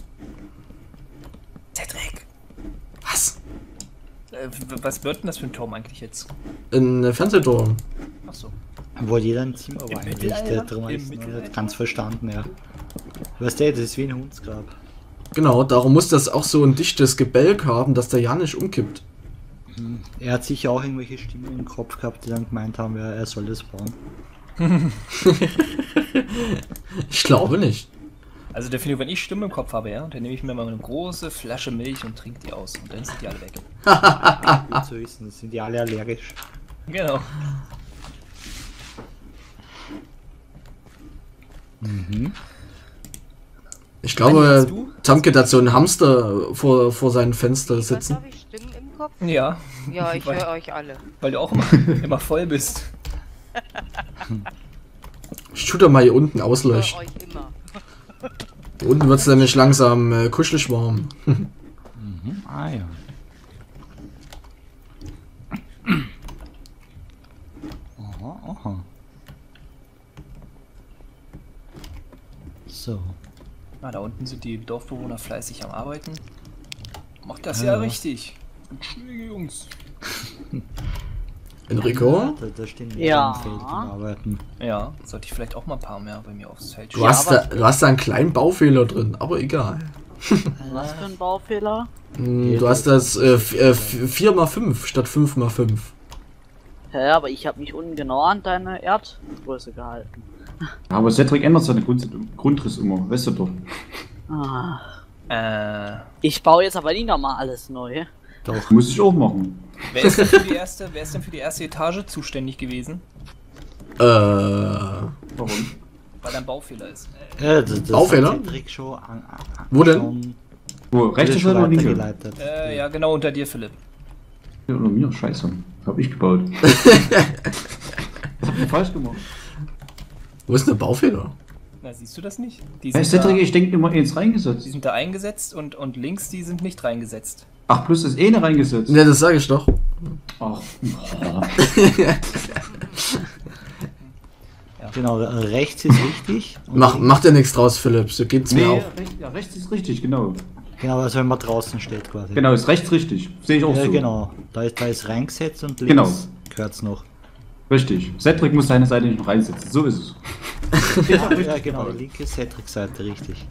Cedric, Was? äh, w- was wird denn das für ein Turm eigentlich jetzt? Ein Fernsehturm. Achso. Wo jeder ein Zimmer war Im eigentlich, Mittelalter? der drin Im ist, noch Mittelalter? nicht ganz verstanden, ja. Weißt du, das ist wie ein Hundsgrab. Genau, darum muss das auch so ein dichtes Gebälk haben, dass der ja nicht umkippt. Hm. Er hat sicher auch irgendwelche Stimmen im Kopf gehabt, die dann gemeint haben, ja, er soll das bauen. Ich glaube nicht. Also definitiv, wenn ich Stimme im Kopf habe, ja, dann nehme ich mir mal eine große Flasche Milch und trinke die aus. Und dann sind die alle weg. Gut zu wissen, das sind die alle allergisch. Genau. Mhm. Ich glaube, Meinst du? Tamke hat so einen Hamster vor, vor seinem Fenster Was sitzen. habe ich Stimmen im Kopf? Ja, Ja, ich Weil- höre euch alle. weil du auch immer, immer voll bist. Ich tu da mal hier unten Ich höre ausleuchten. euch immer. Hier unten wird es nämlich langsam äh, kuschelig warm. Mhm. Ah ja. Aha, aha. So. Ah, da unten sind die Dorfbewohner fleißig am Arbeiten. Macht das Ja. ja richtig. Gut Schläge, Jungs. Enrico, Da, da stehen Ja. im Feld und arbeiten. Ja, sollte ich vielleicht auch mal ein paar mehr bei mir aufs Feld du hast, da, du hast da einen kleinen Baufehler drin, aber egal. Was für ein Baufehler? Hm, Du hast das äh, vier mal fünf statt fünf mal fünf. Hä, aber ich habe mich unten genau an deine Erdgröße gehalten. Aber Cedric ändert seine Grund Grundriss immer, weißt du doch. Ah. Äh, Ich baue jetzt aber nicht nochmal alles neu. Doch. Muss ich auch machen. wer ist denn für die erste, wer ist denn für die erste Etage zuständig gewesen? Äh, Warum? Weil ein Baufehler ist. Ja, das, das Baufehler? hat Cedric schon an, an, Wo denn? schon- Wo, rechte schon Seite oder linke? weitergeleitet. Äh, ja, genau unter dir, Philipp. Ja, oder mir? Scheiße. Hab ich gebaut. Was hab ich falsch gemacht? wo ist denn der Baufehler? Na, siehst du das nicht? Die Hey, sind, da, Cedric, ich denke immer eins die reingesetzt. sind da eingesetzt und, und links, die sind nicht reingesetzt. Ach, plus ist eh eine reingesetzt. Ne, das sage ich doch. Ach, boah. Genau, äh, rechts ist richtig. und Mach, links- mach dir nichts draus, Philipp, so geht's mir Nee, auch. rechts, ja, rechts ist richtig, genau. Genau, also wenn man draußen steht quasi. Genau, ist rechts richtig. Sehe ich auch Ja, so. genau. Da ist, da ist reingesetzt und links Genau. gehört's noch. Richtig. Cedric muss seine Seite nicht noch reinsetzen. So ist es. Ja, ja genau, die linke Cedric-Seite, richtig.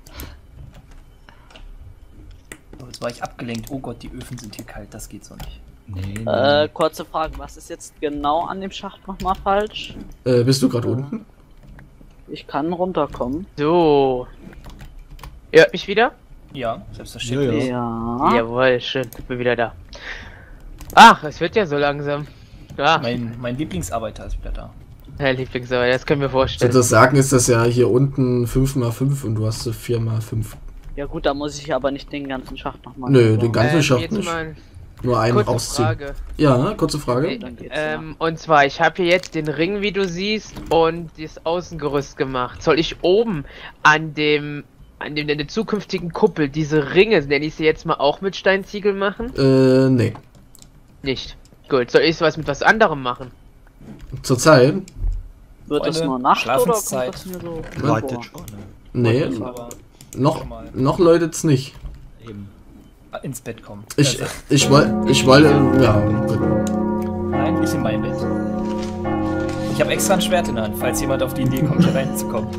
Aber jetzt war ich abgelenkt. Oh Gott, die Öfen sind hier kalt. Das geht so nicht. Nee, nee. Äh, kurze Frage, was ist jetzt genau an dem Schacht nochmal falsch? Äh, bist du gerade unten? Ich kann runterkommen. So. Ihr hört mich wieder? Ja, selbstverständlich. Ja, Ja. Jawohl, schön. Ich bin wieder da. Ach, es wird ja so langsam. Ah, Mein, mein Lieblingsarbeiter ist wieder da. Herr Lieblingsarbeiter, das können wir vorstellen. Sozusagen ist das ja hier unten fünf mal fünf und du hast so vier mal fünf. Ja gut, da muss ich aber nicht den ganzen Schacht nochmal. Nö, den ganzen Ähm, Schacht jetzt nicht. mal Nur einen kurze rausziehen. Frage. Ja, kurze Frage. Äh, Dann geht's, ähm, und zwar, ich habe hier jetzt den Ring, wie du siehst, und das Außengerüst gemacht. Soll ich oben an dem, an dem, an der zukünftigen Kuppel diese Ringe, nenne ich sie jetzt mal, auch mit Steinziegel machen? Äh, nee. Nicht. Gut, soll ich was mit was anderem machen? Zurzeit? Wird das Freunde, nur Nacht oder kommt Schlafenszeit. das mir so läutet vor? schon. Ne? Nee, Aber noch, schon mal noch läutet's nicht. Eben. ins Bett kommen. Ich, Also, ich wollte, ich wollte, ja, gut. nein, nicht in mein Bett. Ich habe extra ein Schwert in der Hand, falls jemand auf die Idee kommt, hier reinzukommen.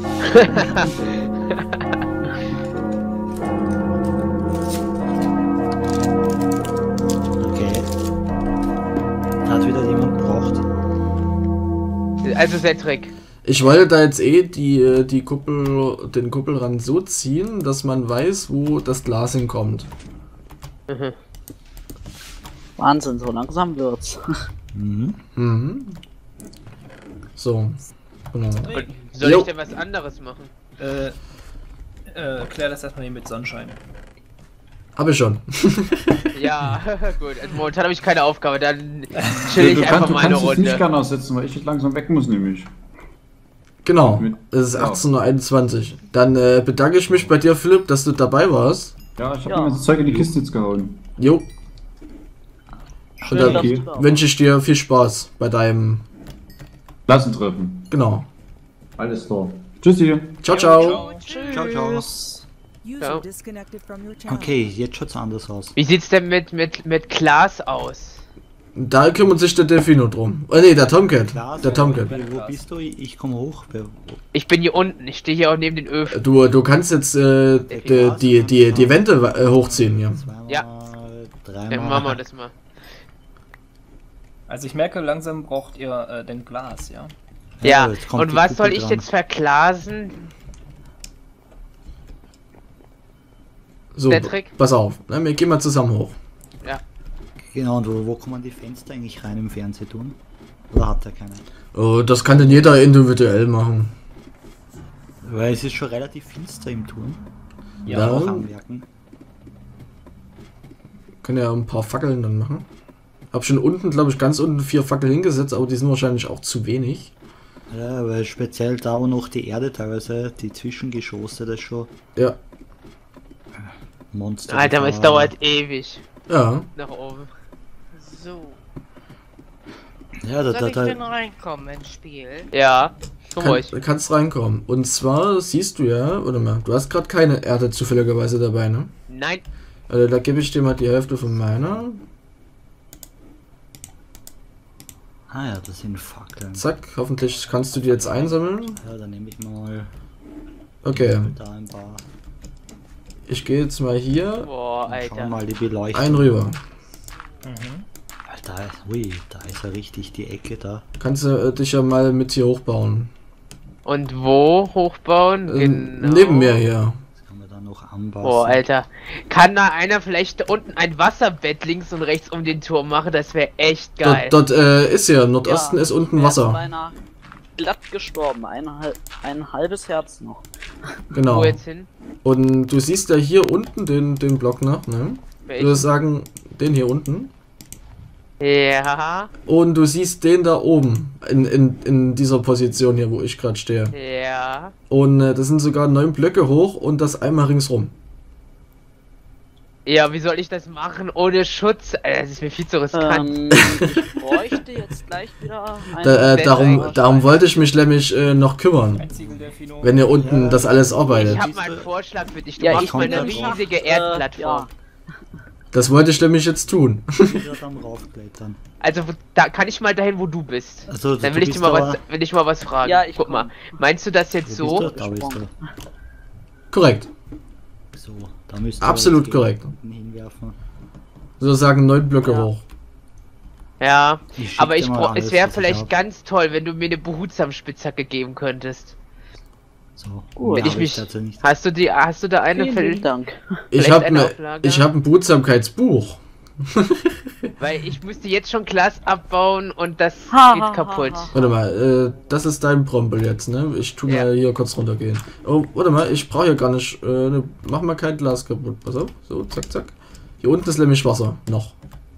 Okay. Hat wieder jemand gebraucht. Also Cedric. Ich wollte da jetzt eh die, äh, die Kuppel, den Kuppelrand so ziehen, dass man weiß, wo das Glas hinkommt. Mhm. Wahnsinn, so langsam wird's. Mhm. Mhm. So. Genau. Und soll Jo. ich denn was anderes machen? Äh, äh, klär das erstmal hier mit Sonnenschein. Hab ich schon. Ja, gut. Also momentan habe ich keine Aufgabe, dann chill du ich kannst, einfach du mal eine kannst es nicht Runde. gerne aussetzen, weil ich jetzt langsam weg muss, nämlich. Genau. Mit- Es ist ja. achtzehn Uhr einundzwanzig. Dann äh, bedanke ich mich bei dir, Philipp, dass du dabei warst. Ja, ich habe Ja. mir das Zeug in die Kiste jetzt gehauen. Jo. Schön, dann dass okay. du da Wünsche ich dir viel Spaß bei deinem. Klassentreffen. Genau. Alles klar. Tschüssi. Ciao, ciao. Ciao, ciao. User Ciao. disconnected from your channel. Okay, jetzt schaut's anders aus. Wie sieht's denn mit, mit, mit Glas aus? Da kümmert sich der Delfino drum. Oh ne, der Tomcat. Glas, Der Tomcat. Wo, wo bist du? Ich komme hoch. Wer- wo- Ich bin hier unten. Ich stehe hier auch neben den Öfen. Du, du kannst jetzt äh, die, die, die, die Wände äh, hochziehen, ja. Zweimal, Ja. dreimal. Dann machen wir das mal. Also ich merke, langsam braucht ihr äh, den Glas, ja? Ja, jetzt kommt und die was Kuppel soll ich dran. jetzt verglasen? So, Der Trick? pass auf. Na, wir gehen mal zusammen hoch. Genau, und wo, wo kann man die Fenster eigentlich rein im Fernsehen tun? Oder hat er keine? Oh, das kann denn jeder individuell machen. Weil es ist schon relativ finster im Turm. Ja. Auch anmerken. Können ja ein paar Fackeln dann machen. Hab schon unten, glaube ich, ganz unten vier Fackeln hingesetzt, aber die sind wahrscheinlich auch zu wenig. Ja, weil speziell da wo noch die Erde teilweise, die Zwischengeschosse, das schon Ja. Monster. Alter, es dauert ewig. Ja. Nach oben. So. Ja, da, Soll da, ich denn da, reinkommen ins Spiel? Ja. Komm Kann, ruhig. kannst reinkommen. Und zwar siehst du ja, oder mal, du hast gerade keine Erde zufälligerweise dabei, ne? Nein. Also da gebe ich dir mal die Hälfte von meiner. ah ja, das sind Fackeln. Zack, hoffentlich kannst du die jetzt einsammeln. Ja, dann nehme ich mal Okay, da ein paar. ich gehe jetzt mal hier Boah, Schauen wir Alter. mal die Beleuchtung. ein rüber. Mhm. Alter, ui, da ist ja richtig die Ecke da. Kannst du äh, dich ja mal mit hier hochbauen. Und wo hochbauen? Ähm, Genau. Neben mir hier. Das kann man da noch anpassen. Boah, Alter. Kann da einer vielleicht da unten ein Wasserbett links und rechts um den Turm machen? Das wäre echt geil. Dort, dort äh, ist ja, Nordosten Ja, ist unten wär Wasser. beinahe glatt gestorben. Ein, halb, ein halbes Herz noch. Genau. Wo jetzt hin? Und du siehst ja hier unten den, den Block noch, ne? Ich würde Welchen? sagen, den hier unten. Ja. Und du siehst den da oben, in, in, in dieser Position hier, wo ich gerade stehe. Ja. Und äh, das sind sogar neun Blöcke hoch und das einmal ringsrum. Ja, wie soll ich das machen ohne Schutz? Alter, das ist mir viel zu riskant. Ähm, ich bräuchte jetzt gleich wieder ein Da, äh, Bett darum, eigentlich. darum wollte ich mich nämlich äh, noch kümmern, Ein Ziegel-Delfino. wenn ihr unten Ja. das alles Ich arbeitet. habe mal einen Vorschlag für dich. Du Ja, machst ich mal eine komm da drauf. riesige Äh, Erdplattform. ja. Das wollte ich nämlich jetzt tun. wieder dann raufklettern. Also wo- da kann ich mal dahin, wo du bist. Also, Dann du will ich dir bist mal aber- was, will ich mal was fragen. Ja, ich Guck komm. mal. Meinst du das Wo jetzt bist so? du? Da bist du. Korrekt. So, da müsst Absolut jetzt korrekt. unten hinwerfen. Sozusagen neun Blöcke Ja. hoch. Ja. Ich schick Aber dir ich mal brauch, alles, es wäre was ich vielleicht hab. ganz toll, wenn du mir eine Behutsamspitzhacke geben könntest. So, Gut. mehr Wenn ich hab mich- tatsächlich nicht. Hast du die, hast du da eine Vielen Fäll- lieben Dank. Ich Vielleicht habe eine ne, Auflage? ich hab ein Behutsamkeitsbuch. Weil ich müsste jetzt schon Glas abbauen und das Ha, geht ha, ha, kaputt. ha. Warte mal, äh, das ist dein Prompel jetzt, ne? Ich tu Ja. mal hier kurz runtergehen. Oh, warte mal, ich brauche ja gar nicht, äh, ne, mach mal kein Glas kaputt. Pass auf, so, zack, zack. Hier unten ist nämlich Wasser, noch.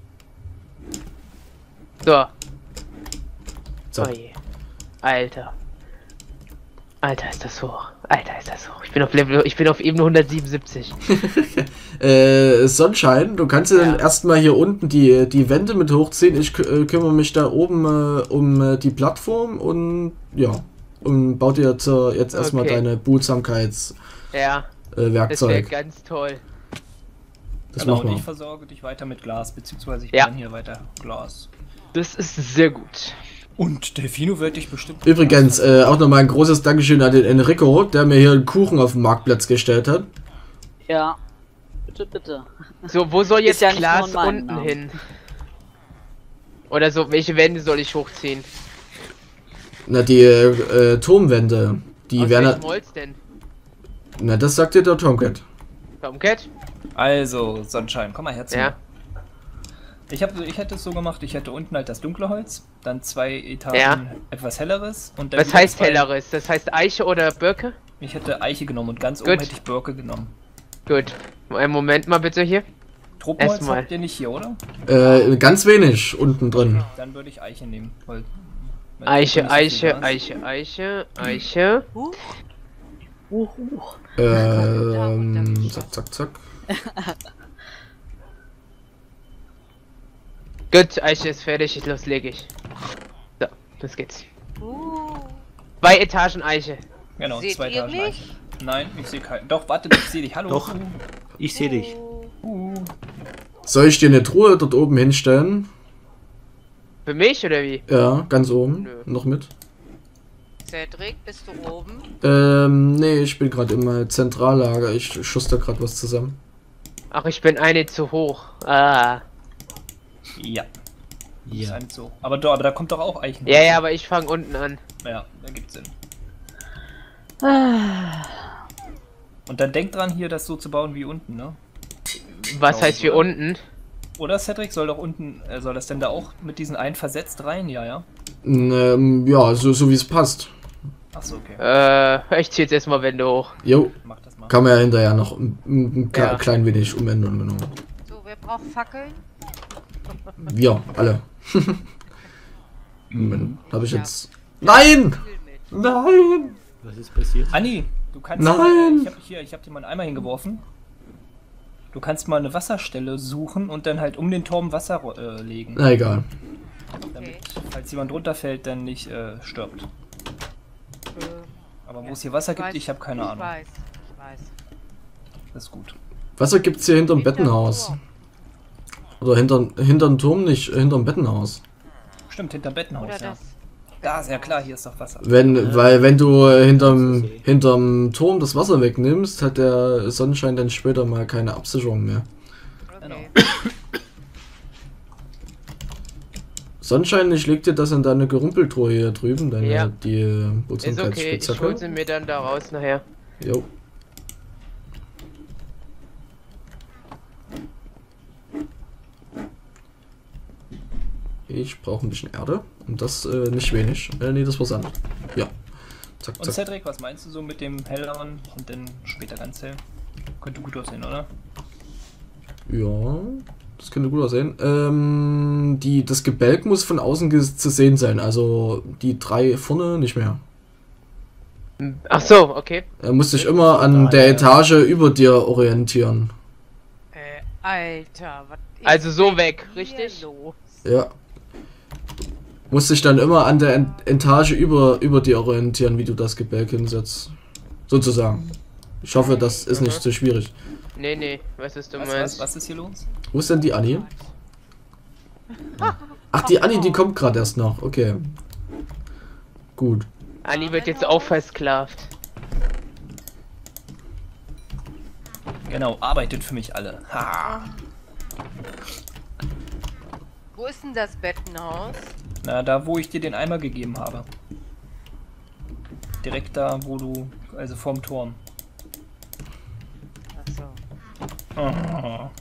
So. Oh Zack. je. Alter. Alter, ist das hoch. Alter, ist das hoch. Ich bin auf Level, ich bin auf Ebene hundertsiebenundsiebzig. Äh, Sonnenschein, du kannst ja Ja. dann erstmal hier unten die, die Wände mit hochziehen. Ich kü- äh, kümmere mich da oben äh, um äh, die Plattform und ja. Und baut dir zur, jetzt erstmal Okay. deine Behutsamkeits Ja, äh, das wäre Werkzeug. ganz toll. Das Genau, machen und wir. ich versorge dich weiter mit Glas, beziehungsweise ich Ja. brenne hier weiter Glas. Das ist sehr gut. Und Delfino wird dich bestimmt... Übrigens, äh, auch nochmal ein großes Dankeschön an den Enrico, der mir hier einen Kuchen auf den Marktplatz gestellt hat. Ja. Bitte, bitte. So, wo soll jetzt Ist ja nicht Glas nur in meinem unten Namen. hin? Oder so, welche Wände soll ich hochziehen? Na, die äh, Turmwände, die Aus werden... welchem Holz denn? Na, das sagt dir der Tomcat. Tomcat? Also, Sonnenschein, komm mal her zu Ja. mir. Ich, hab, ich hätte es so gemacht, ich hätte unten halt das dunkle Holz, dann zwei Etagen Ja. etwas helleres und dann Was wieder heißt zwei, helleres? Das heißt Eiche oder Birke? Ich hätte Eiche genommen und ganz Gut. oben hätte ich Birke genommen. Gut. Einen Moment mal bitte hier. Tropenholz Erstmal. habt ihr nicht hier, oder? Äh, ganz wenig unten drin. Dann würde ich Eiche nehmen, weil... weil Eiche, Tropen nicht so viel Eiche, Gas. Eiche, Eiche, Eiche. Huch. Huch, huch. Ähm, zack, zack, zack. Gut, Eiche ist fertig, los leg ich. So, los geht's. Uh, Zwei Etagen Eiche. Genau, Seht zwei ihr Etagen mich? Eiche. Nein, ich sehe keinen. Doch, warte, ich sehe dich. Hallo. Doch. Ich sehe dich. Soll ich dir eine Truhe dort oben hinstellen? Für mich oder wie? Ja, ganz oben. Nö. Noch mit. Cedric, bist du oben? Ähm, nee, ich bin gerade im Zentrallager. Ich schuster gerade was zusammen. Ach, ich bin eine zu hoch. Ah. Ja. Ja. Ist ein Zoo. Aber, da, aber da kommt doch auch Eichen. Ja, ja, aber ich fange unten an. Ja, da gibt's Sinn. Ah, Und dann denk dran, hier das so zu bauen wie unten, ne? Was Genau, heißt hier oder? unten? Oder Cedric, soll doch unten, äh, soll das denn da auch mit diesen einen versetzt rein? Ja, ja. Ähm, ja, so, so wie es passt. Achso, okay. Äh, ich zieh jetzt erstmal Wände hoch. Jo, Mach das mal. kann man ja hinterher noch ein, ein Ja. klein wenig umändern, genau. So, wer braucht Fackeln? Wir, alle. Moment, habe ich Ja. jetzt... Nein! Viel mit. Nein! Was ist passiert? Anni, du kannst Nein! Mal, ich hab hier, ich hab dir mal einen Eimer hingeworfen. Du kannst mal eine Wasserstelle suchen und dann halt um den Turm Wasser äh, legen. Na egal. Damit, falls jemand runterfällt, dann nicht äh, stirbt. Äh, Aber wo es hier Wasser ich gibt, weiß- ich habe keine ich Ahnung. weiß, ich weiß. Das ist gut. Wasser gibt's hier hinterm Hinterm Bettenhaus. Turm. Oder hinterm, hinterm Turm, nicht hinterm Bettenhaus. Stimmt, hinterm Bettenhaus, Oder ja. das. Da ist ja klar, hier ist doch Wasser. Wenn, weil wenn du äh, hinterm, Das ist eh- hinterm Turm das Wasser wegnimmst, hat der Sonnenschein dann später mal keine Absicherung mehr. Okay. Sonnenschein, ich leg dir das in deine Gerumpeltruhe hier drüben, deine Ja. die äh, Ist okay, ich Wirksamkeitsspitzhacke. hol sie mir dann da raus nachher. Jo. Ich brauche ein bisschen Erde und das äh, nicht wenig. Äh, nee, das war Sand. Ja. Zack, Und zack. Cedric, was meinst du so mit dem helleren und dann später ganz hell? Könnte gut aussehen, oder? Ja, das könnte gut aussehen. Ähm, die, das Gebälk muss von außen ges- zu sehen sein, also die drei vorne nicht mehr. Ach so, okay. Er muss sich immer an der Etage über dir orientieren. Äh, Alter, was ist Also so denn weg, hier richtig? los? Ja. Muss sich dann immer an der En- Etage über, über dir orientieren, wie du das Gebälk hinsetzt. Sozusagen. Ich hoffe, das ist nicht so schwierig. Nee, nee, was ist du Was, was, meinst? was ist hier los? Wo ist denn die Anni? Ach, die Anni, die kommt gerade erst noch. Okay. Gut. Anni wird jetzt auch versklavt. Genau, arbeitet für mich alle. Ha. Wo ist denn das Bettenhaus? Na, da wo ich dir den Eimer gegeben habe. Direkt da, wo du, also vorm Turm. Achso. Oh.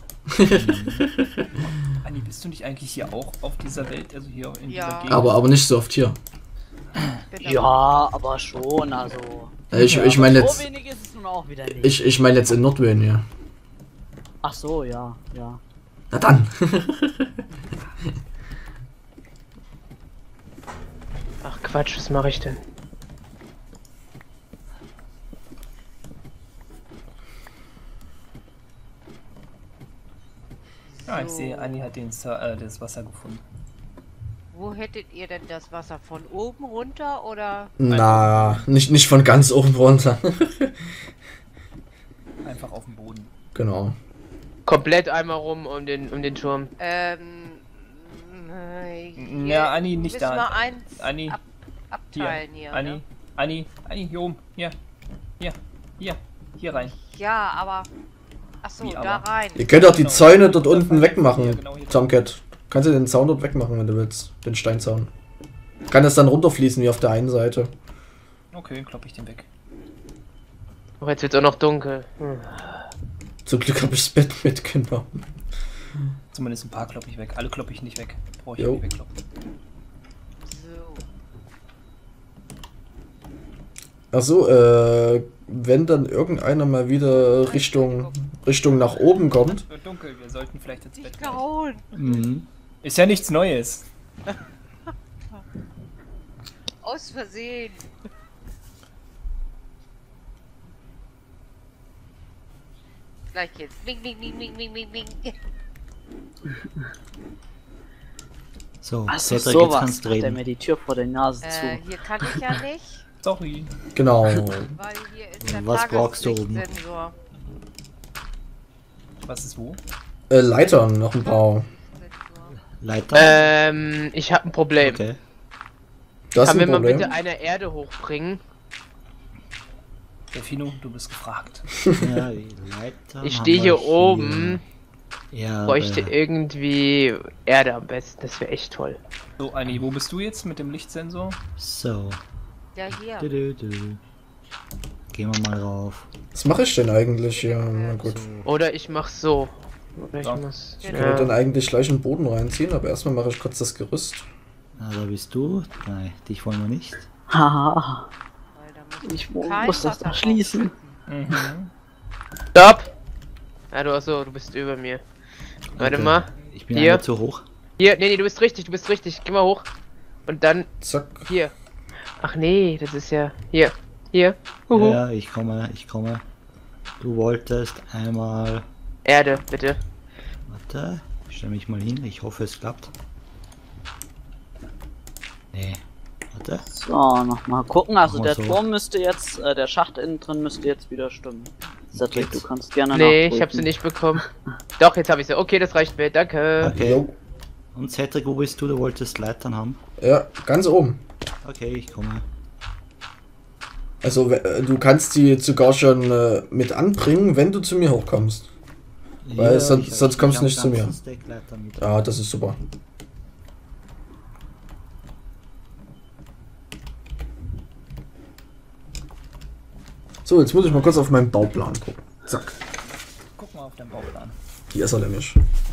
Anni, bist du nicht eigentlich hier auch auf dieser Welt, also hier in Ja. dieser Gegend? Aber, aber nicht so oft hier. ja, aber schon, also. Äh, Ich, Ja, ich meine So jetzt. wenig ist es nun auch wieder nicht. Ich, ich meine jetzt in Nordwellen hier. Ach so, ja, ja. Na dann. Ach Quatsch, was mache ich denn? Ja, ich sehe, Anni hat den, Sa- äh, das Wasser gefunden. Wo hättet ihr denn das Wasser? Von oben runter oder? Na, nicht, nicht von ganz oben runter. Einfach auf dem Boden. Genau. Komplett einmal rum um den, um den Turm. Ähm. äh, hier Ja, Anni, nicht müssen da. wir eins Anni, ab, hier. abteilen hier. Anni, ne? Anni, Anni, hier oben. Hier. Hier. Hier. Hier rein. Ja, aber. Achso, Wie da aber? rein. Ihr könnt auch die Genau. Zäune dort unten Ja, wegmachen, genau hier. Tomcat. Kannst du den Zaun dort wegmachen, wenn du willst. Den Steinzaun. Kann das dann runterfließen wie auf der einen Seite. Okay, klopp ich den weg. Oh, jetzt wird's auch noch dunkel. Hm. Zum Glück habe ich das Bett mitgenommen. Zumindest ein paar klopp ich weg. Alle klopp ich nicht weg. Brauche ich Jo. nicht wegkloppen. So. Achso, äh, wenn dann irgendeiner mal wieder Richtung, Richtung nach oben kommt. Es wird dunkel, wir sollten vielleicht ins Bett Nicht gleich. gehauen. Mhm. Ist ja nichts Neues. Aus Versehen. Gleich jetzt. Bing, bing, bing, bing, bing, bing, bing. So, Also Cedric, jetzt sowas kannst du macht er reden. mir die Tür vor der Nase Äh, zu. hier kann ich ja nicht, Sorry. Genau. weil hier ist der Was brauchst du oben? Tageslichtsensor. Was ist wo? Äh, Leitern, noch ein paar. Leiter? Ähm, ich habe ein Problem. Okay. Das ist Kann mir ein mal Problem. bitte eine Erde hochbringen? Delfino, du bist gefragt. Ja, die Leiter. Ich haben stehe wir hier oben. Ja, Bräuchte irgendwie Erde am besten. Das wäre echt toll. So, Anni, wo bist du jetzt mit dem Lichtsensor? So. Ja, hier. Du, du, du. Gehen wir mal rauf. Was mache ich denn eigentlich hier? Na gut. Oder ich mach so. Oder ich Ja. muss. Ich kann dann Ja. eigentlich gleich den Boden reinziehen, aber erstmal mache ich kurz das Gerüst. Ah, da bist du. Nein, dich wollen wir nicht. Haha, Weil da muss ich mu- kein muss das Wasser noch schließen. Mhm. Stopp! Ja, du, achso, du bist über mir. Warte Okay. mal. Ich bin Hier. einfach zu hoch. Hier, nee, nee, du bist richtig, du bist richtig. Geh mal hoch. Und dann Zack. hier. Ach nee, das ist ja. Hier. Hier. Huhu. Ja, ich komme, ich komme. Du wolltest einmal. Erde, bitte. Warte, ich stelle mich mal hin. Ich hoffe, es klappt. Nee. Warte. So, nochmal gucken. Also Machen wir der so. Turm müsste jetzt, äh, der Schacht innen drin müsste jetzt wieder stimmen. Cedric, du Geht's? kannst gerne Nee, ich nachprüfen. hab sie nicht bekommen. Doch, jetzt habe ich sie. Okay, das reicht mir. Danke. Okay. Jo. Und Cedric, wo bist du? Du wolltest Leitern haben. Ja, ganz oben. Okay, ich komme. Also we- äh, du kannst die sogar schon äh, mit anbringen, wenn du zu mir hochkommst. Weil sonst- ich- sonst ich kommst du hab nicht zu mir. ganzen Stack Leiter mit. Ja, das ist super. So, jetzt muss ich mal kurz auf meinen Bauplan gucken. Zack. Guck mal auf deinen Bauplan. Hier ist er nämlich.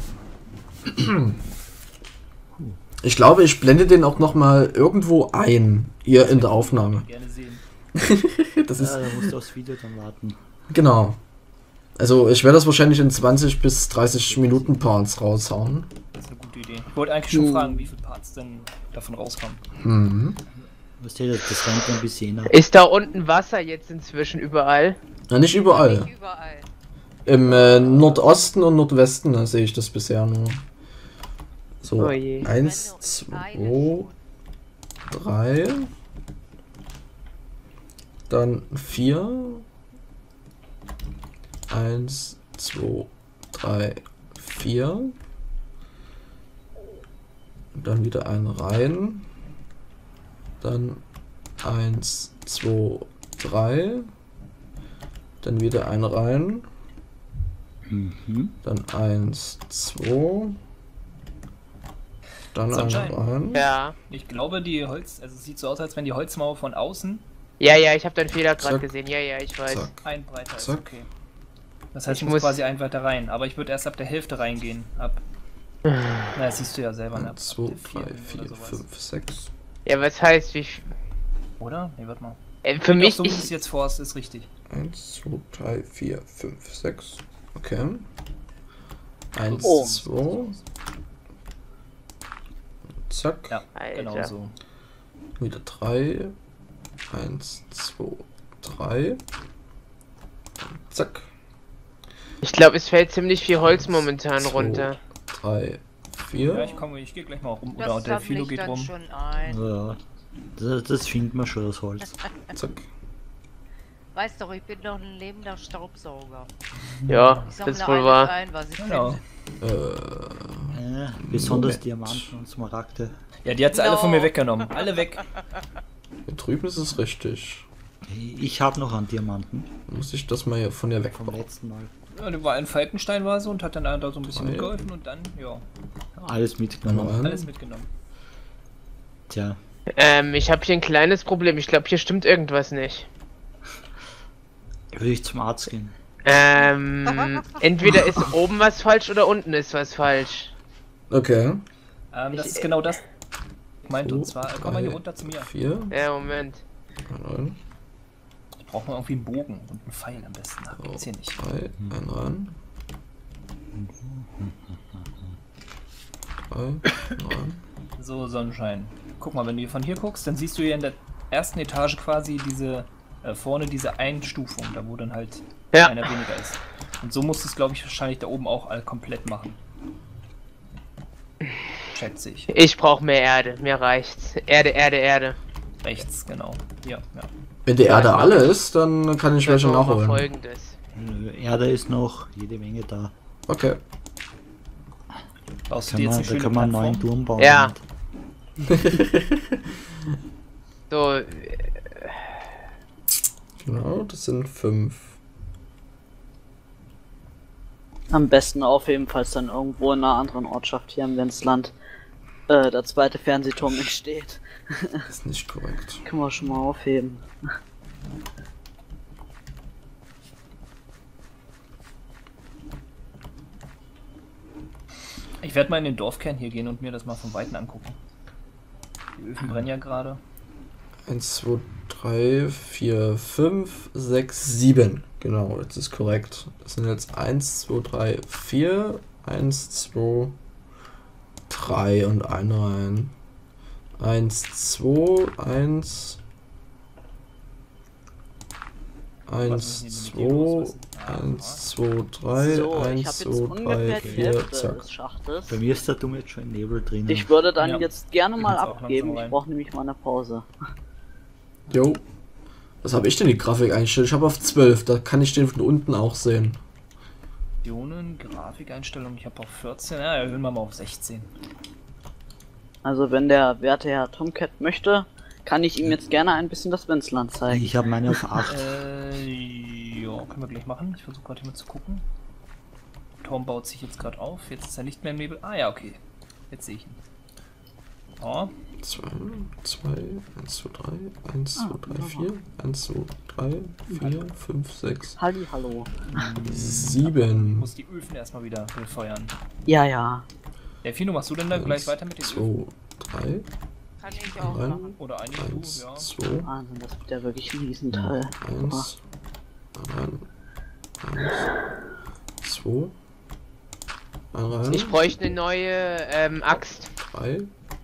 Ich glaube, ich blende den auch noch mal irgendwo ein, hier in der Aufnahme. Gerne sehen. Das ist Ja, da musst du aufs Video dann warten. genau. Also ich werde das wahrscheinlich in zwanzig bis dreißig Minuten Parts raushauen. Das ist eine gute Idee. Ich wollte eigentlich schon fragen, wie viele Parts denn davon rauskommen. Mhm. Was steht das? Das rennt ein bisschen ab. Ist da unten Wasser jetzt inzwischen überall? Ja, nicht überall. Nicht überall. Im äh, Nordosten und Nordwesten äh, sehe ich das bisher nur. So, Oh je. eins, zwei, drei. Dann vier. Eins, zwei, drei, vier. Dann wieder ein rein. Dann eins, zwei, drei. Dann wieder ein rein. Mhm. Dann eins, zwei. Dann ein Sunshine. rein. Ja. Ich glaube, die Holz, also es sieht so aus, als wenn die Holzmauer von außen Ja, ja, ich habe deinen Fehler gerade Zack. gesehen. Ja, ja, ich weiß. Zack. ein breiter ist. Zack. Okay. Das heißt, Ich ich muss muss- quasi ein weiter rein. Aber ich würde erst ab der Hälfte reingehen. Ab. Na, das siehst du ja selber. Ne? Ab, eins, ab zwei, der drei, vierten vier, oder sowas. fünf, sechs. Ja, was heißt, wie. f- Oder? Nee, warte mal. Äh, für Doch, mich, so wie du es ich. jetzt vorhast, ist richtig. eins, zwei, drei, vier, fünf, sechs. Okay. eins, Oh. zwei. Zack. Ja, Alter. genau so. Wieder drei. eins, zwei, drei. Zack. Ich glaube, es fällt ziemlich viel Holz momentan zwei, runter. drei, Ja, vier. ich komme, ich gehe gleich mal rum. Das Oder der sammle Philo ich geht dann rum. schon ein. Ja, das, das findet man schon, das Holz. Zack. Weißt doch, ich bin doch ein lebender Staubsauger. Ja, Ich das ist sammle wohl alles wahr. ein, was ich Genau. finde. Äh, Äh, besonders Moment. Diamanten und Smaragde. Ja, die hat sie alle von mir No. weggenommen. Alle weg. hier drüben ist es richtig. Ich habe noch einen Diamanten Muss ich das mal hier von dir vom wegbauen. letzten Mal. Ja, die war in Falkenstein war so und hat dann da so ein bisschen Drei. mitgeholfen und dann, ja, Alles mitgenommen. Dann alles mitgenommen. Tja, Ähm, ich habe hier ein kleines Problem. Ich glaube, hier stimmt irgendwas nicht. würde ich zum Arzt gehen. Ähm, entweder ist oben was falsch oder unten ist was falsch. Okay. Ähm, das Ich- ist genau das. Ich meinte, und zwei, zwar, komm mal hier drei, runter zu mir. vier. Ja, Moment. Neun. Ich brauche mal irgendwie einen Bogen und einen Pfeil am besten. Da gibt's hier nicht. Drei, ein ran. Drei, neun. So, Sonnenschein. Guck mal, wenn du hier von hier guckst, dann siehst du hier in der ersten Etage quasi diese, äh, vorne diese Einstufung, da wo dann halt Ja. einer weniger ist. Und so musst du es, glaube ich, wahrscheinlich da oben auch all komplett machen. Schätze ich. Ich brauche mehr Erde. Mir reicht's. Erde, Erde, Erde. Rechts, genau. Ja, ja. Wenn die Ja, Erde ich mach- alle ist, dann kann ich welche Dann machen wir nachholen. Folgendes. Nö, Erde ist noch jede Menge da. Okay. Baust du Kann dir jetzt man, eine da schöne kann man einen neuen Plattform? Turm bauen. Ja. So, äh, Genau, das sind fünf. Am besten aufheben, falls dann irgendwo in einer anderen Ortschaft hier im Wenzland äh, der zweite Fernsehturm entsteht. Das ist nicht korrekt. Können wir schon mal aufheben. Ich werde mal in den Dorfkern hier gehen und mir das mal von Weitem angucken. Die Öfen brennen ja gerade. eins, zwei, drei, vier, fünf, sechs, sieben. Genau, das ist korrekt. Das sind jetzt eins, zwei, drei, vier, eins, zwei, drei und ein rein. eins, zwei, eins, eins, zwei, eins, zwei, drei, So, ich eins, habe jetzt zwei, ungefähr drei, die vier, Hälfte zack. des Schachtes. Bei mir ist der Turm jetzt schon in Nebel drin. Ich würde dann Ja. jetzt gerne mal Jetzt auch abgeben. langsam Ich rein. brauche nämlich mal eine Pause. Jo. Was habe ich denn die Grafik eingestellt? Ich habe auf zwölf, da kann ich den von unten auch sehen. Optionen, Grafikeinstellungen, ich habe auf vierzehn. Ja, erhöhen wir mal auf sechzehn. Also wenn der werte Herr Tomcat möchte, kann ich ihm jetzt gerne ein bisschen das Wenzland zeigen. Ich habe meine auf acht. Äh, ja, können wir gleich machen. Ich versuche gerade hier mal zu gucken. Turm baut sich jetzt gerade auf. Jetzt ist er nicht mehr im Nebel. Ah ja, okay. Jetzt sehe ich ihn. Oh, zwei, zwei, eins, zwei, drei, eins, Ah, zwei, drei, wunderbar. vier, eins, zwei, drei, vier, fünf, sechs, Halli, hallo. sieben, muss die Öfen erstmal wieder befeuern. Ja, ja. Ja, Fino, machst du denn da gleich weiter mit den Öfen? zwei, drei, Kann ich auch rein, machen. Oder einige du, eins, ja. zwei, Wahnsinn, das wird ja wirklich ein Riesenteil. eins, rein, eins, zwei, rein, ich bräuchte eine neue ähm, Axt. drei.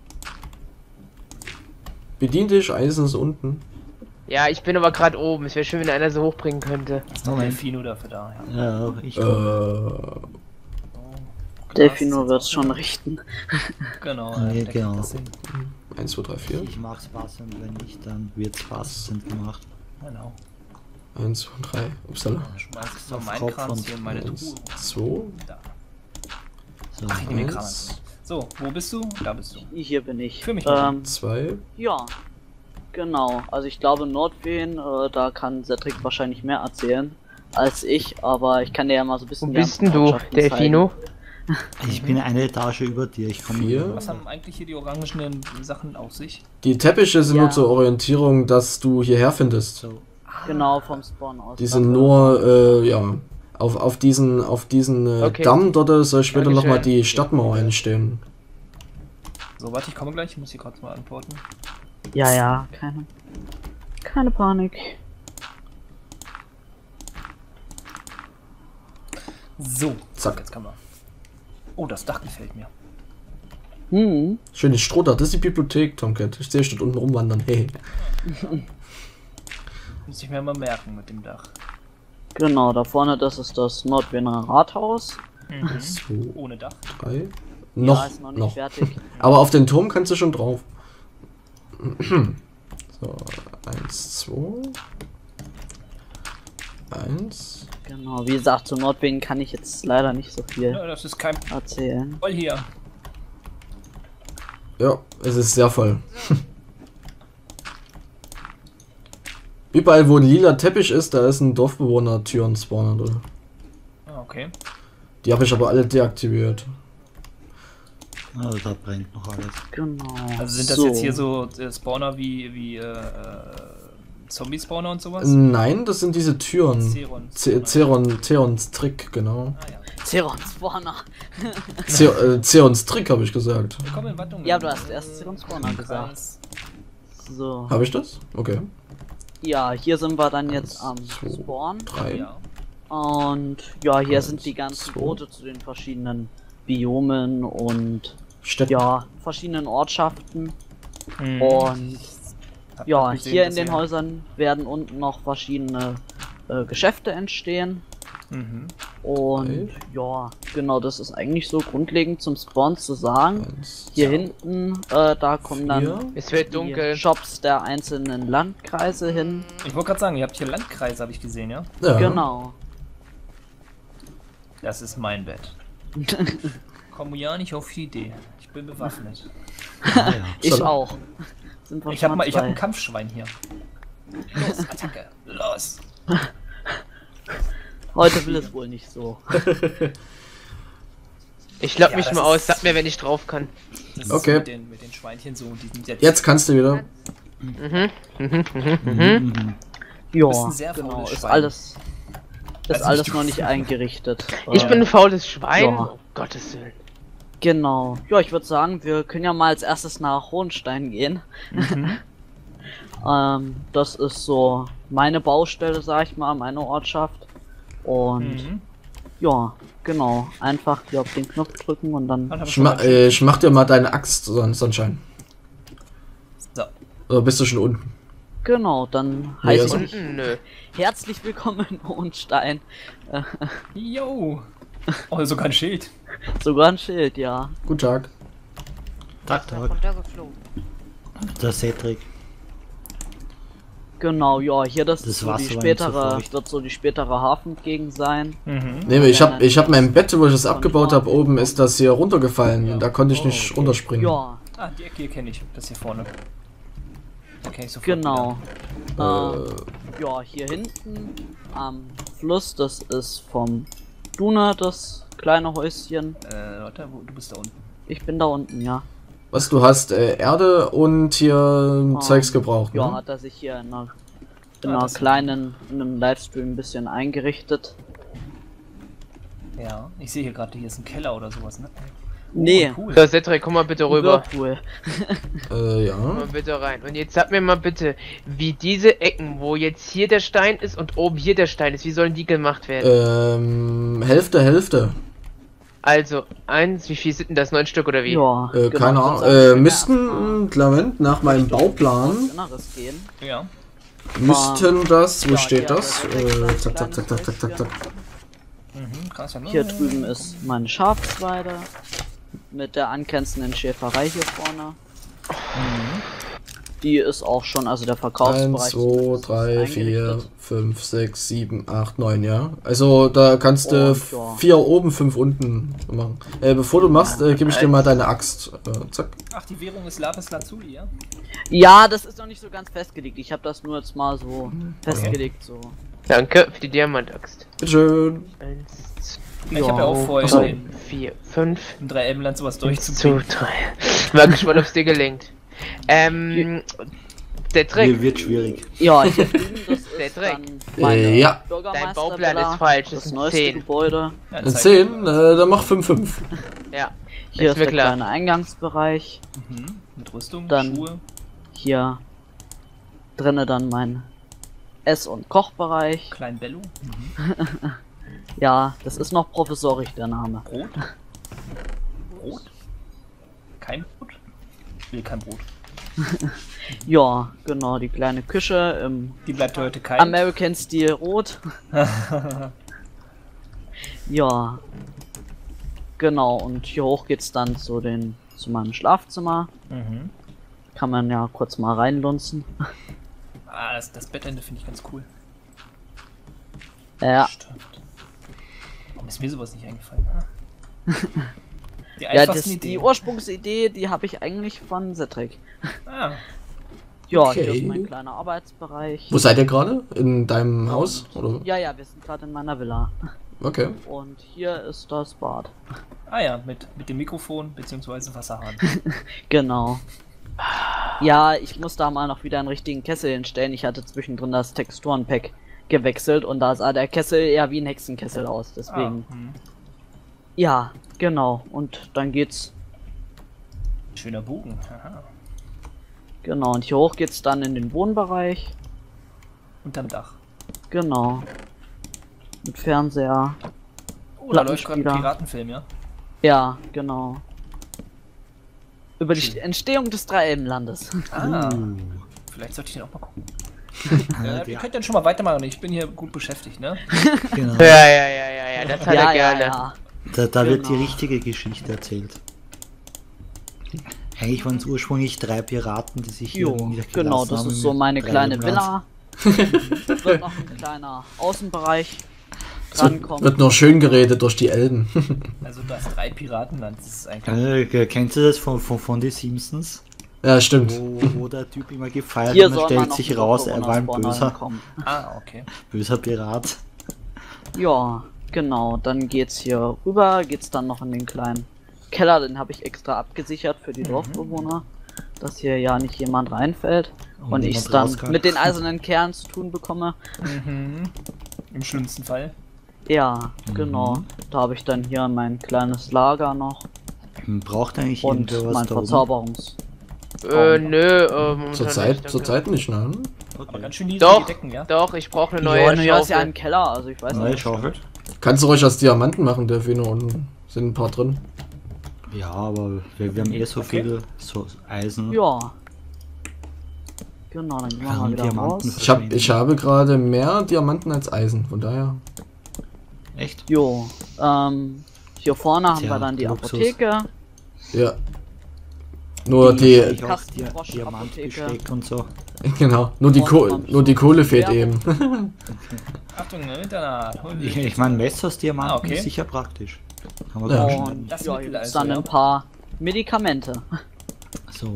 Bedien dich, Eisen ist unten. Ja, ich bin aber gerade oben. Es wäre schön, wenn einer so hochbringen könnte. Ist doch der Fino dafür da, ja. Ja, ich Äh, Oh, Delfino Glas wird ist schon auch- richten. Genau, Ja, der kriegt genau. das hin. eins, zwei, drei, vier, Ich mach's passend, wenn nicht, dann wird's passend gemacht. Genau. eins, zwei, drei, upsala, Schmeiß ich so Auf meinen Kopf Kram und hier in meine eins, Truhe. zwei, Da. So. Ach, ich nehme den Kram. eins, So, wo bist du? Da bist du. Hier bin ich. Für mich ähm, zwei, ja. Genau. Also ich glaube Nordwehen, äh, da kann Cedric wahrscheinlich mehr erzählen als ich, aber ich kann dir ja mal so ein bisschen Wo die bist denn ganzen du, Ortschaften Delfino? Ich bin eine Etage über dir, ich komme. vier. Was haben eigentlich hier die orangenen Sachen auf sich? Die Teppiche sind Ja. nur zur Orientierung, dass du hierher findest. So. Genau vom Spawn aus. Die sind nur, äh, ja, auf, auf diesen, auf diesen äh, Okay. Damm dort soll später Dankeschön. nochmal die Stadtmauer entstehen. So, warte, ich komme gleich. Ich muss hier gerade mal antworten. Ja, ja, keine. Keine Panik. So, Zack. jetzt kann man. Oh, das Dach gefällt mir. Hm. Schönes Strohdach, das ist die Bibliothek, Tomcat. Ich sehe dich dort unten rumwandern. Hey. Muss ich mir mal merken mit dem Dach. Genau, da vorne, das ist das Nordwiener Rathaus. Mhm. zwei, Ohne Dach. drei. Noch, Ja, ist noch nicht noch. fertig. Aber auf den Turm kannst du schon drauf. So, eins, zwei. Eins. Genau, wie gesagt, zu Nordwegen kann ich jetzt leider nicht so viel Ja, das ist kein erzählen. Voll hier. Ja, es ist sehr voll. Überall, wo ein lila Teppich ist, da ist ein Dorfbewohner-Türen-Spawner drin. Ah, okay. Die habe ich aber alle deaktiviert. Also da brennt noch alles. Genau. Also sind das so. jetzt hier so äh, Spawner wie, wie äh, äh, Zombie-Spawner und sowas? Nein, das sind diese Türen. Zeron. Ce- Ceron, Ceons Trick, genau. Ah ja. Zeron Spawner. Ce äh, Ceons Trick habe ich gesagt. Willkommen in Wattung. Ja, du hast erst Zeron Spawner Im gesagt. Kreis. So. Habe ich das? Okay. Ja, hier sind wir dann jetzt Eins, am zwei, Spawn. Drei. Ja. Und ja, hier Eins, sind die ganzen zwei. Boote zu den verschiedenen Biomen und Städte. ja, verschiedenen Ortschaften. Mhm. Und Hab ja, gesehen, hier in dass den ihr- Häusern werden unten noch verschiedene äh, Geschäfte entstehen. Mhm. Und Okay. ja, genau, das ist eigentlich so grundlegend zum Spawn zu sagen. Eins, Hier zwei, hinten, äh, da kommen dann vier. Es wird die dunkel. Shops der einzelnen Landkreise hin. Ich wollte gerade sagen, ihr habt hier Landkreise, habe ich gesehen, ja? Ja. Genau. Das ist mein Bett. Komm ja nicht auf die Idee. Ich bin bewaffnet. Ah, ja. Ich So. auch. Sind wir Ich habe schon mal, ich habe ein zwei. Kampfschwein hier. Los, Attacke. Los. Heute will es wohl nicht so. Ich lock Ja, mich das mal ist- aus, sag mir, wenn ich drauf kann. Das Okay. ist mit den, mit den Schweinchen so. Die sind jetzt, Jetzt kannst du wieder. Mhm. Mhm. Mhm. Mhm. Ja, bist ein sehr genau. faules Ist Schwein. alles, ist Also alles nicht noch du. nicht eingerichtet. Ich Äh, bin ein faules Schwein. Ja. Oh, Gottes Willen. Genau. Ja, ich würde sagen, wir können ja mal als erstes nach Hohenstein gehen. Mhm. ähm, das ist so meine Baustelle, sag ich mal, meine Ortschaft. Und Mhm. ja, genau. Einfach hier auf den Knopf drücken und dann. Dann hab ich Ich, schon ma mal äh, ich mach dir mal deine Axt, Son Sonnenschein. So. Oder bist du schon unten? Genau, dann Nee, heiße also- ich dich Unten, nö. herzlich willkommen in Hohenstein. Yo. Oh, sogar ein Schild. Sogar ein Schild, ja. Guten Tag. Tag, Tag. Runtergeflogen. Der Cedric. Genau, ja, hier das, Das ist so Wasser die war ihm zu spätere, feucht. wird so die spätere Hafengegend sein. Mhm. Nee, ich hab, ich hab mein Bett, wo ich das abgebaut habe, oben ist das hier runtergefallen. Und da konnte ich nicht Oh, okay. runterspringen. Ja, Ah, die Ecke hier kenne ich. Das hier vorne. Da kenn ich sofort genau. Äh, Äh, ja, hier hinten am Fluss, das ist vom Duna, das kleine Häuschen. wieder. Äh, warte, wo, du bist da unten. Ich bin da unten, ja. was du hast, äh, Erde und hier Zeugs gebraucht, Ja, ne? hat er sich hier in einer, in Ah, einer das- kleinen, in einem Livestream ein bisschen eingerichtet. Ja, ich sehe hier gerade, hier ist ein Keller oder sowas, ne? Nee, Oh, cool. So, Cedric, komm mal bitte rüber. Whirlpool. Äh, ja. Komm mal bitte rein. Und jetzt sag mir mal bitte, wie diese Ecken, wo jetzt hier der Stein ist und oben hier der Stein ist, wie sollen die gemacht werden? Ähm, Hälfte, Hälfte. Also, eins, wie viel sind denn das? Neun Stück oder wie? Ja, Äh, genau, keine ich würd Ahnung. sagen, Äh, wir können müssten, Clement, nach meinem Richtung Bauplan, Inneres gehen. Ja. müssten das, wo Ja, steht hier das? hat er direkt Äh, ein zack, zack, zack, zack, zack, zack, zack. Mhm, krass, ja, ne? Hier drüben ist meine Schafsweide mit der angrenzenden Schäferei hier vorne. Mhm. Die ist auch schon, also der eins, Verkaufsbereich. zwei, zumindest drei, ist vier, eingerichtet. fünf, sechs, sieben, acht, neun, ja. Also da kannst du Und, ja. vier oben, fünf unten machen. Äh, bevor du machst, äh, gebe ich dir mal deine Axt. Äh, zack. Ach, die Währung ist Lapis Lazuli, ja? Ja, das ist noch nicht so ganz festgelegt. Ich habe das nur jetzt mal so festgelegt. So. Danke für die Diamantaxt. Bitteschön. Eins, Ich habe ja auch vor, Ach so. zwei, in, vier, fünf, in drei Elbenland sowas eins, durchzubringen. zwei, drei. War gespannt, ob's dir gelingt. Ähm, der Hier Trick. wird schwierig. Ja, hier drüben, das ist Der Dreck. dann meine Äh, ja. Dein Bauplan Bürgermeistervilla, ist falsch, das das sind neueste zehn. Gebäude. Ja, Eine zeig zehn, mir äh, dann mach fünf, fünf. Ja. Hier Ist ist mir der klar. kleine Eingangsbereich. was. Mhm. Mit Rüstung, Dann- Schuhe. Hier drinnen dann mein Ess- und Kochbereich. Klein Bello. Mhm. Ja, das ist noch professorisch der Name. Brot. Brot. Kein Brot. Ich will kein Brot. Ja, genau, die kleine Küche im Die bleibt heute kalt. American Stil Rot. Ja, genau, und hier hoch geht's dann zu den zu meinem Schlafzimmer. Mhm. Kann man ja kurz mal reinlunzen. Ah, das, das Bettende finde ich ganz cool. Ja, Stimmt. Warum ist mir sowas nicht eingefallen? Ha? Die ja einfachsten das, die Ideen. Ursprungsidee, die habe ich eigentlich von Cedric. Ah, Ja, Okay. hier ist mein kleiner Arbeitsbereich. Wo seid ihr gerade? In deinem Haus? Oder? Ja, ja, wir sind gerade in meiner Villa. Okay. Und hier ist das Bad. ah ja, mit, mit dem Mikrofon bzw. Wasserhahn. Genau. Ja, ich muss da mal noch wieder einen richtigen Kessel hinstellen. Ich hatte zwischendrin das Texturenpack gewechselt und da sah der Kessel eher wie ein Hexenkessel aus. Deswegen. Ah, hm. Ja, genau. Und dann geht's. Schöner Bogen. Aha. Genau. Und hier hoch geht's dann in den Wohnbereich. Unterm Dach. Genau. Mit Fernseher. Oh, da läuft gerade ein Plattenspieler. Piratenfilm, ja? Ja, genau. Über die Entstehung des Dreiebenlandes. Ah, Uh. vielleicht sollte ich den auch mal gucken. Ja, Ja, wir ja, könnt dann schon mal weitermachen. Ich bin hier gut beschäftigt, ne? genau. Ja, ja, ja, ja, ja, das hat Ja, er ja, gerne. ja. Da, da wird die Genau. richtige Geschichte erzählt. Eigentlich waren es ursprünglich drei Piraten, die sich hier Jo, niedergelassen genau, das haben ist so mit meine drei kleine Leblands. Villa. Wird noch ein kleiner Außenbereich Es wird, rankommen. wird noch schön geredet durch die Elben. Also du hast drei Piraten, dann ist es eigentlich... Äh, kennst du das von, von, von den Simpsons? Ja, stimmt. Wo, wo der Typ immer gefeiert Hier und dann soll man stellt noch sich mit raus, er war ein Bewohnerspawner böser, hinkommen. Ah, okay. böser Pirat. Ja, genau. Dann geht's hier rüber, geht's dann noch in den kleinen Keller, den habe ich extra abgesichert für die Dorfbewohner, dass hier ja nicht jemand reinfällt und, Und ich niemand dann raus kann. mit den eisernen Kernen zu tun bekomme. Mhm. Im schlimmsten Fall. Ja, Mhm. genau. Da habe ich dann hier mein kleines Lager noch Braucht eigentlich und irgendwer was mein da oben? Verzauberungs. Äh, nö, ähm. Zurzeit Zurzeit nicht, ne? Aber Okay. ganz schön niedrige Doch, Decken, ja? doch, ich brauche eine Ja, neue ne, ja, ist ja Schaufel. ein Keller, also ich weiß Neue nicht. Schaufel? Kannst du ruhig aus Diamanten machen, der Fino, unten sind ein paar drin. Ja, aber wir, wir haben eh so Okay. viel so Eisen. Ja. Genau, dann gehen wir Ja, mal und wieder Diamanten. raus. Ich, hab, ich habe gerade mehr Diamanten als Eisen, von daher. Echt? Jo, ähm, hier vorne haben Tja, wir dann die Luxus. Apotheke. Ja. Nur die, Ich auch Kastenfrosch- Dia Apotheke. Diamantbesteck und so. genau, nur die, Ko nur die Kohle fehlt eben. Achtung, ne, Internat. Ich, ich meine, Messer aus Diamanten Ah, okay. ist sicher praktisch. Haben wir Ja. ja. Und Das ja, Mittel hier gibt's also, dann ja. ein paar Medikamente. So.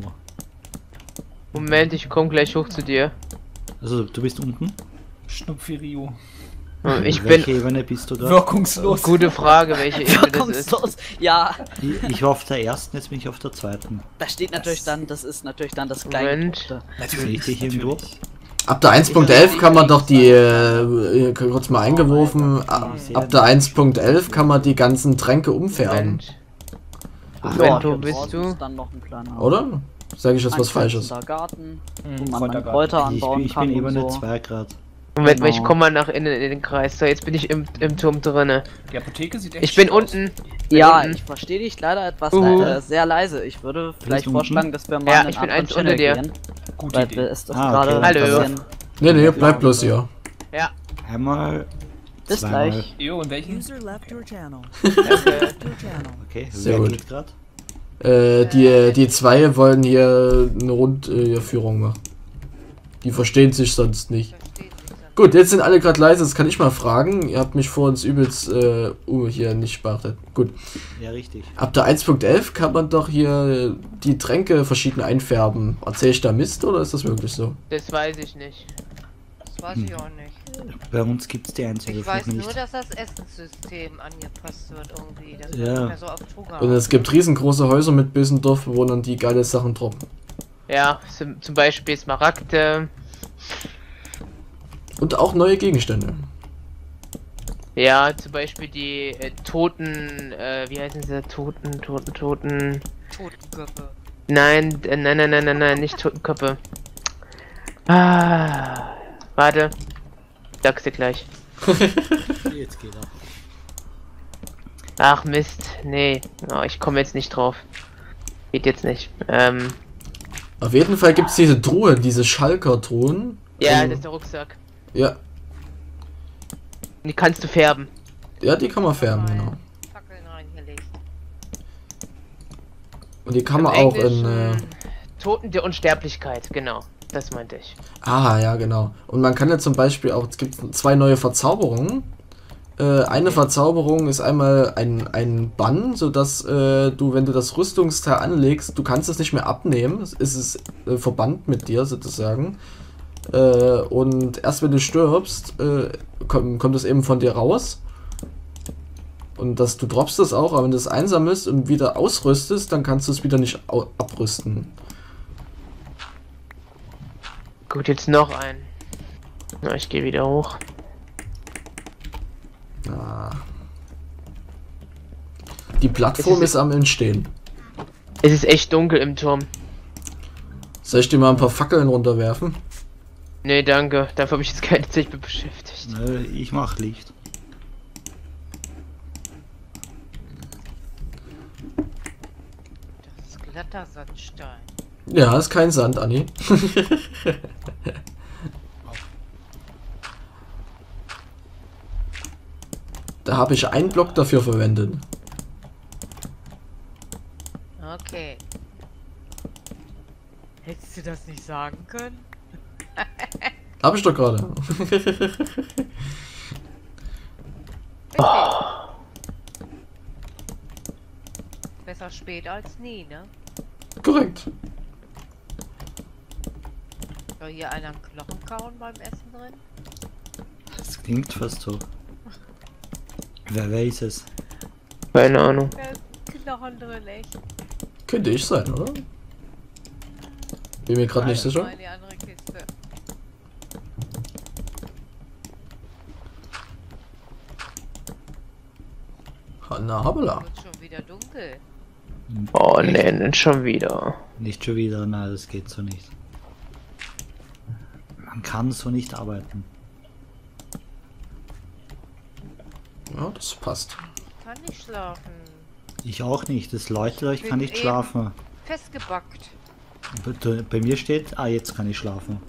Moment, ich komme gleich hoch zu dir. Also du bist unten? Schnupfi Rio. Ich bin. Welche Ebene bist du da? Wirkungslos. Gute Frage, welche Ebene das ist. Wirkungslos. Ja, Ich, ich war auf der ersten, jetzt bin ich auf der zweiten. da steht natürlich dann, das ist natürlich dann das kleine. Moment. Natürlich. Sehe ich dich irgendwo? Ab der eins Punkt elf kann man doch die, äh, kurz mal eingeworfen, ab, ab der eins Punkt elf kann man die ganzen Tränke umfärben, Moment. Ja, Moment, wo hier bist draußen du? ist dann noch ein kleiner. oder? Sage ich jetzt was Falsches? angrenzender Garten, Hm, wo man dann Kräutergarten. Kräuter Ich anbauen bin, ich kann bin und Ebene so. zwei Grad. Moment, mal, ich Genau. komme mal nach innen in den Kreis. So, jetzt bin ich im, im Turm drinne. Die Apotheke sieht echt Ich bin schick aus. unten. Bin Ja, unten. ich verstehe dich leider etwas Uhu. le äh, sehr leise. Ich würde vielleicht unten? vorschlagen, dass wir mal Ja, in ich einen bin anderen eins unter Channel dir. gehen, Gute weil Idee. wir ist das Ah, gerade okay. ein Hallo. bisschen... Nee, nee, bleib bloß hier. Ja, Einmal, Bis zweimal. gleich. Jo, und welchen? User left your channel. danke. Left your channel. Okay, Sehr wer gut. geht grad? Äh, die, die zwei wollen hier eine Rundführung machen. Die verstehen sich sonst nicht. Gut, jetzt sind alle gerade leise, das kann ich mal fragen. Ihr habt mich vor uns übelst äh, uh, hier nicht beachtet. Gut. Ja, richtig. Ab der eins Punkt elf kann man doch hier die Tränke verschieden einfärben. Erzähl ich da Mist oder ist das wirklich so? Das weiß ich nicht. Das weiß ich auch nicht. Bei uns gibt es die einzige Ich weiß nicht. nur, dass das Essenssystem angepasst wird irgendwie. Dass Ja. wir nicht mehr so oft Hunger Und es gibt riesengroße Häuser mit bösen Dorfbewohnern, die geile Sachen droppen. Ja, zum, zum Beispiel Smaragde. Und auch neue Gegenstände. Ja, zum Beispiel die äh, Toten, äh, wie heißen sie? Toten, Toten, Toten. Totenköpfe. Nein, äh, nein, nein, nein, nein, nein, nicht Totenköpfe. Ah, warte. Sag's dir gleich. Jetzt geht er. Ach Mist, nee, oh, ich komme jetzt nicht drauf. Geht jetzt nicht. Ähm, Auf jeden Fall gibt es diese Truhe, diese Schalker-Truhen. ja, Ähm, das ist der Rucksack. ja, Die kannst du färben. ja, die kann man färben, genau. Fackeln reingelegt. Und die kann Im man auch in... Äh, Englischen Toten der Unsterblichkeit, genau. Das meinte ich. ah, ja, genau. Und man kann ja zum Beispiel auch... Es gibt zwei neue Verzauberungen. Äh, eine Verzauberung ist einmal ein, ein Bann, sodass äh, du, wenn du das Rüstungsteil anlegst, du kannst es nicht mehr abnehmen. Es ist äh, verbannt mit dir, sozusagen. Äh, und erst wenn du stirbst, äh, kommt, kommt es eben von dir raus. Und dass du droppst es auch, aber wenn du es einsammelst und wieder ausrüstest, dann kannst du es wieder nicht au- abrüsten. Gut, jetzt noch ein. Na, ich gehe wieder hoch. Ah. Die Plattform Es ist am Entstehen. Es ist echt dunkel im Turm. Soll ich dir mal ein paar Fackeln runterwerfen? Nee, danke. Dafür habe ich jetzt keine Zeit mit beschäftigt. Äh, ich mach Licht. Das ist glatter Sandstein. Ja, ist kein Sand, Anni. Da habe ich einen Block dafür verwendet. Okay. Hättest du das nicht sagen können? Habe ich doch gerade. Oh. Besser spät als nie, ne? Korrekt. Soll hier einer einen Knochen kauen beim Essen drin? Das klingt fast so. Wer weiß es? Keine Ahnung. Da ist ein Knochen drin, echt. Könnte ich sein, oder? Bin mir gerade nicht sicher. Mal in die andere Kiste. Hanna Habela. Wird schon wieder dunkel. Oh ne, nicht schon wieder. Nicht schon wieder, nein, das geht so nicht. Man kann so nicht arbeiten. Ja, das passt. Ich kann nicht schlafen. Ich auch nicht, das läutet, ich bin kann nicht eben- schlafen. Festgebackt. Bei, bei mir steht, ah, jetzt kann ich schlafen.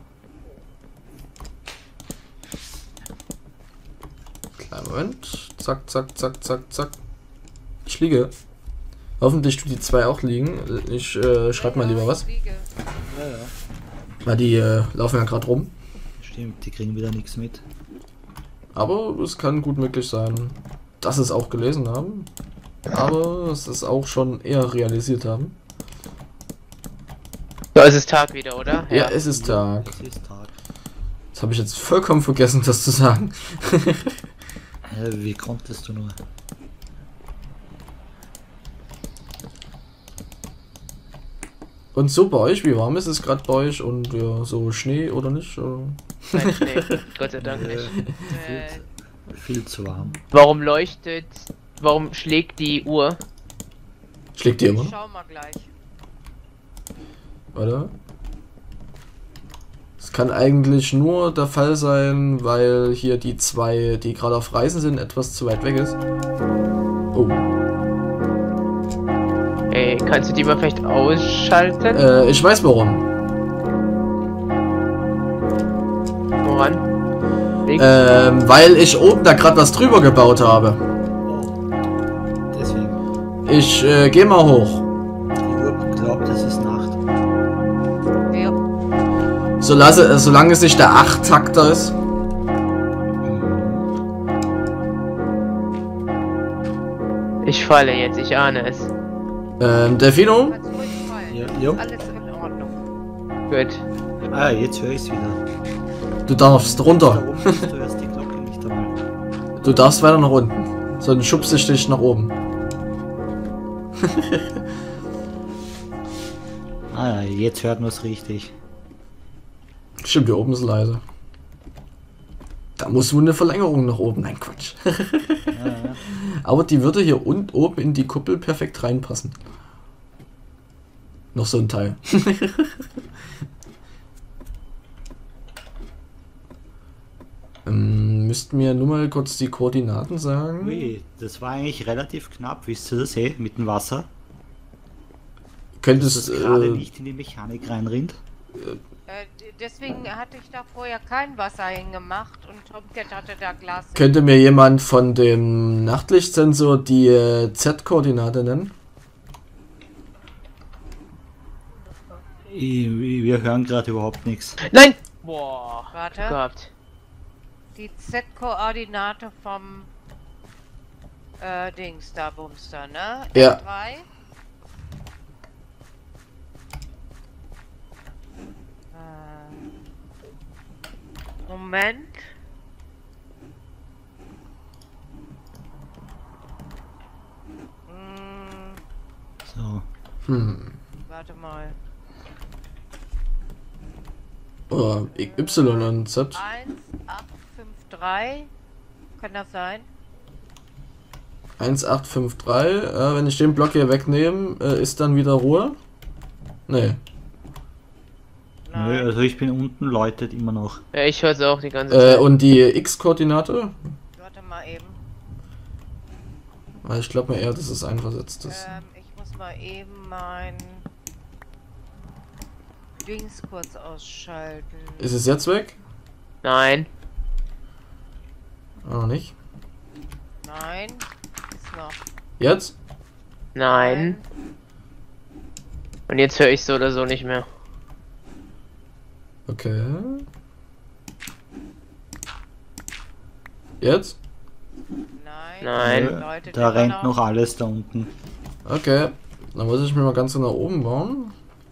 Kleinen Moment. Zack, zack, zack, zack, zack. Ich liege. Hoffentlich tut die zwei auch liegen. Ich äh, schreib mal lieber was. Liege. Ja, ja. Weil die äh, laufen ja gerade rum. Stimmt, die kriegen wieder nichts mit. Aber es kann gut möglich sein, dass sie es auch gelesen haben. Aber es ist auch schon eher realisiert haben. So, es ist Tag wieder, oder? Ja, es ist Tag. Es ist Tag. Das habe ich jetzt vollkommen vergessen, das zu sagen. Äh, wie konntest du nur? Und so bei euch, wie warm ist es gerade bei euch? Und ja, so Schnee oder nicht? Oder? Nein, Schnee. Gott sei Dank nicht. Äh, Viel zu warm. Warum leuchtet, warum schlägt die Uhr? Schlägt ihr immer? schau mal gleich. Oder? Es kann eigentlich nur der Fall sein, weil hier die zwei, die gerade auf Reisen sind, etwas zu weit weg ist. Oh. Ey, kannst du die mal vielleicht ausschalten? Äh, ich weiß warum. Woran? Links? Ähm, weil ich oben da gerade was drüber gebaut habe. Oh. Deswegen. Ich äh, geh mal hoch. Die Uhr glaubt, es ist Nacht. Ja. So lasse, äh, solange es nicht der acht-Takter ist. Ich falle jetzt, ich ahne es. Ähm, Delfino? Kannst ruhig fallen. Ja, Das jo. ist alles in Ordnung. Gut. Ah, jetzt höre ich es wieder. Du darfst Da runter. oben bist du hörst die Glocke nicht einmal. Du darfst weiter nach unten. Sonst schubst ich dich nach oben. Ah, ja, jetzt hört man es richtig. Stimmt, hier oben ist leise. Da muss wohl eine Verlängerung nach oben. Nein, Quatsch. Ja, ja. Aber die würde hier und oben in die Kuppel perfekt reinpassen. Noch so ein Teil. ähm, müssten mir nur mal kurz die Koordinaten sagen. Ui, das war eigentlich relativ knapp, wisst ihr das eh, mit dem Wasser? Dass Könntest das gerade äh, nicht in die Mechanik reinrinnt. Äh, deswegen hatte ich da vorher kein Wasser hingemacht und Tomcat hatte da Glas. könnte mir jemand von dem Nachtlichtsensor die äh, Z-Koordinate nennen? Ich- Wir hören gerade überhaupt nichts. Nein! Boah, Warte. gehabt. Die Z-Koordinate vom äh, Dings da, Bumster, ne? Ja. drei. Äh, Moment. Hm, So. Hm. warte mal. Oh, Y und Z. eins acht fünf drei. Kann das sein? eins acht fünf drei. Äh, wenn ich den Block hier wegnehme, äh, ist dann wieder Ruhe? Nee. Nö, also ich bin unten, läutet immer noch. Ja, ich höre es auch die ganze Äh, Zeit. und die X-Koordinate? Warte mal eben. Ah, ich glaube mir eher, dass es einversetzt ist. Ähm, ich muss mal eben mein Dings kurz ausschalten. Ist es jetzt weg? Nein. Ah, noch nicht. Nein, ist noch. Jetzt? Nein. Und jetzt höre ich so oder so nicht mehr. Okay. Jetzt? Nein. Nein. Nö, Läutet da immer rennt noch alles da unten. Okay, dann muss ich mir mal ganz so nach oben bauen.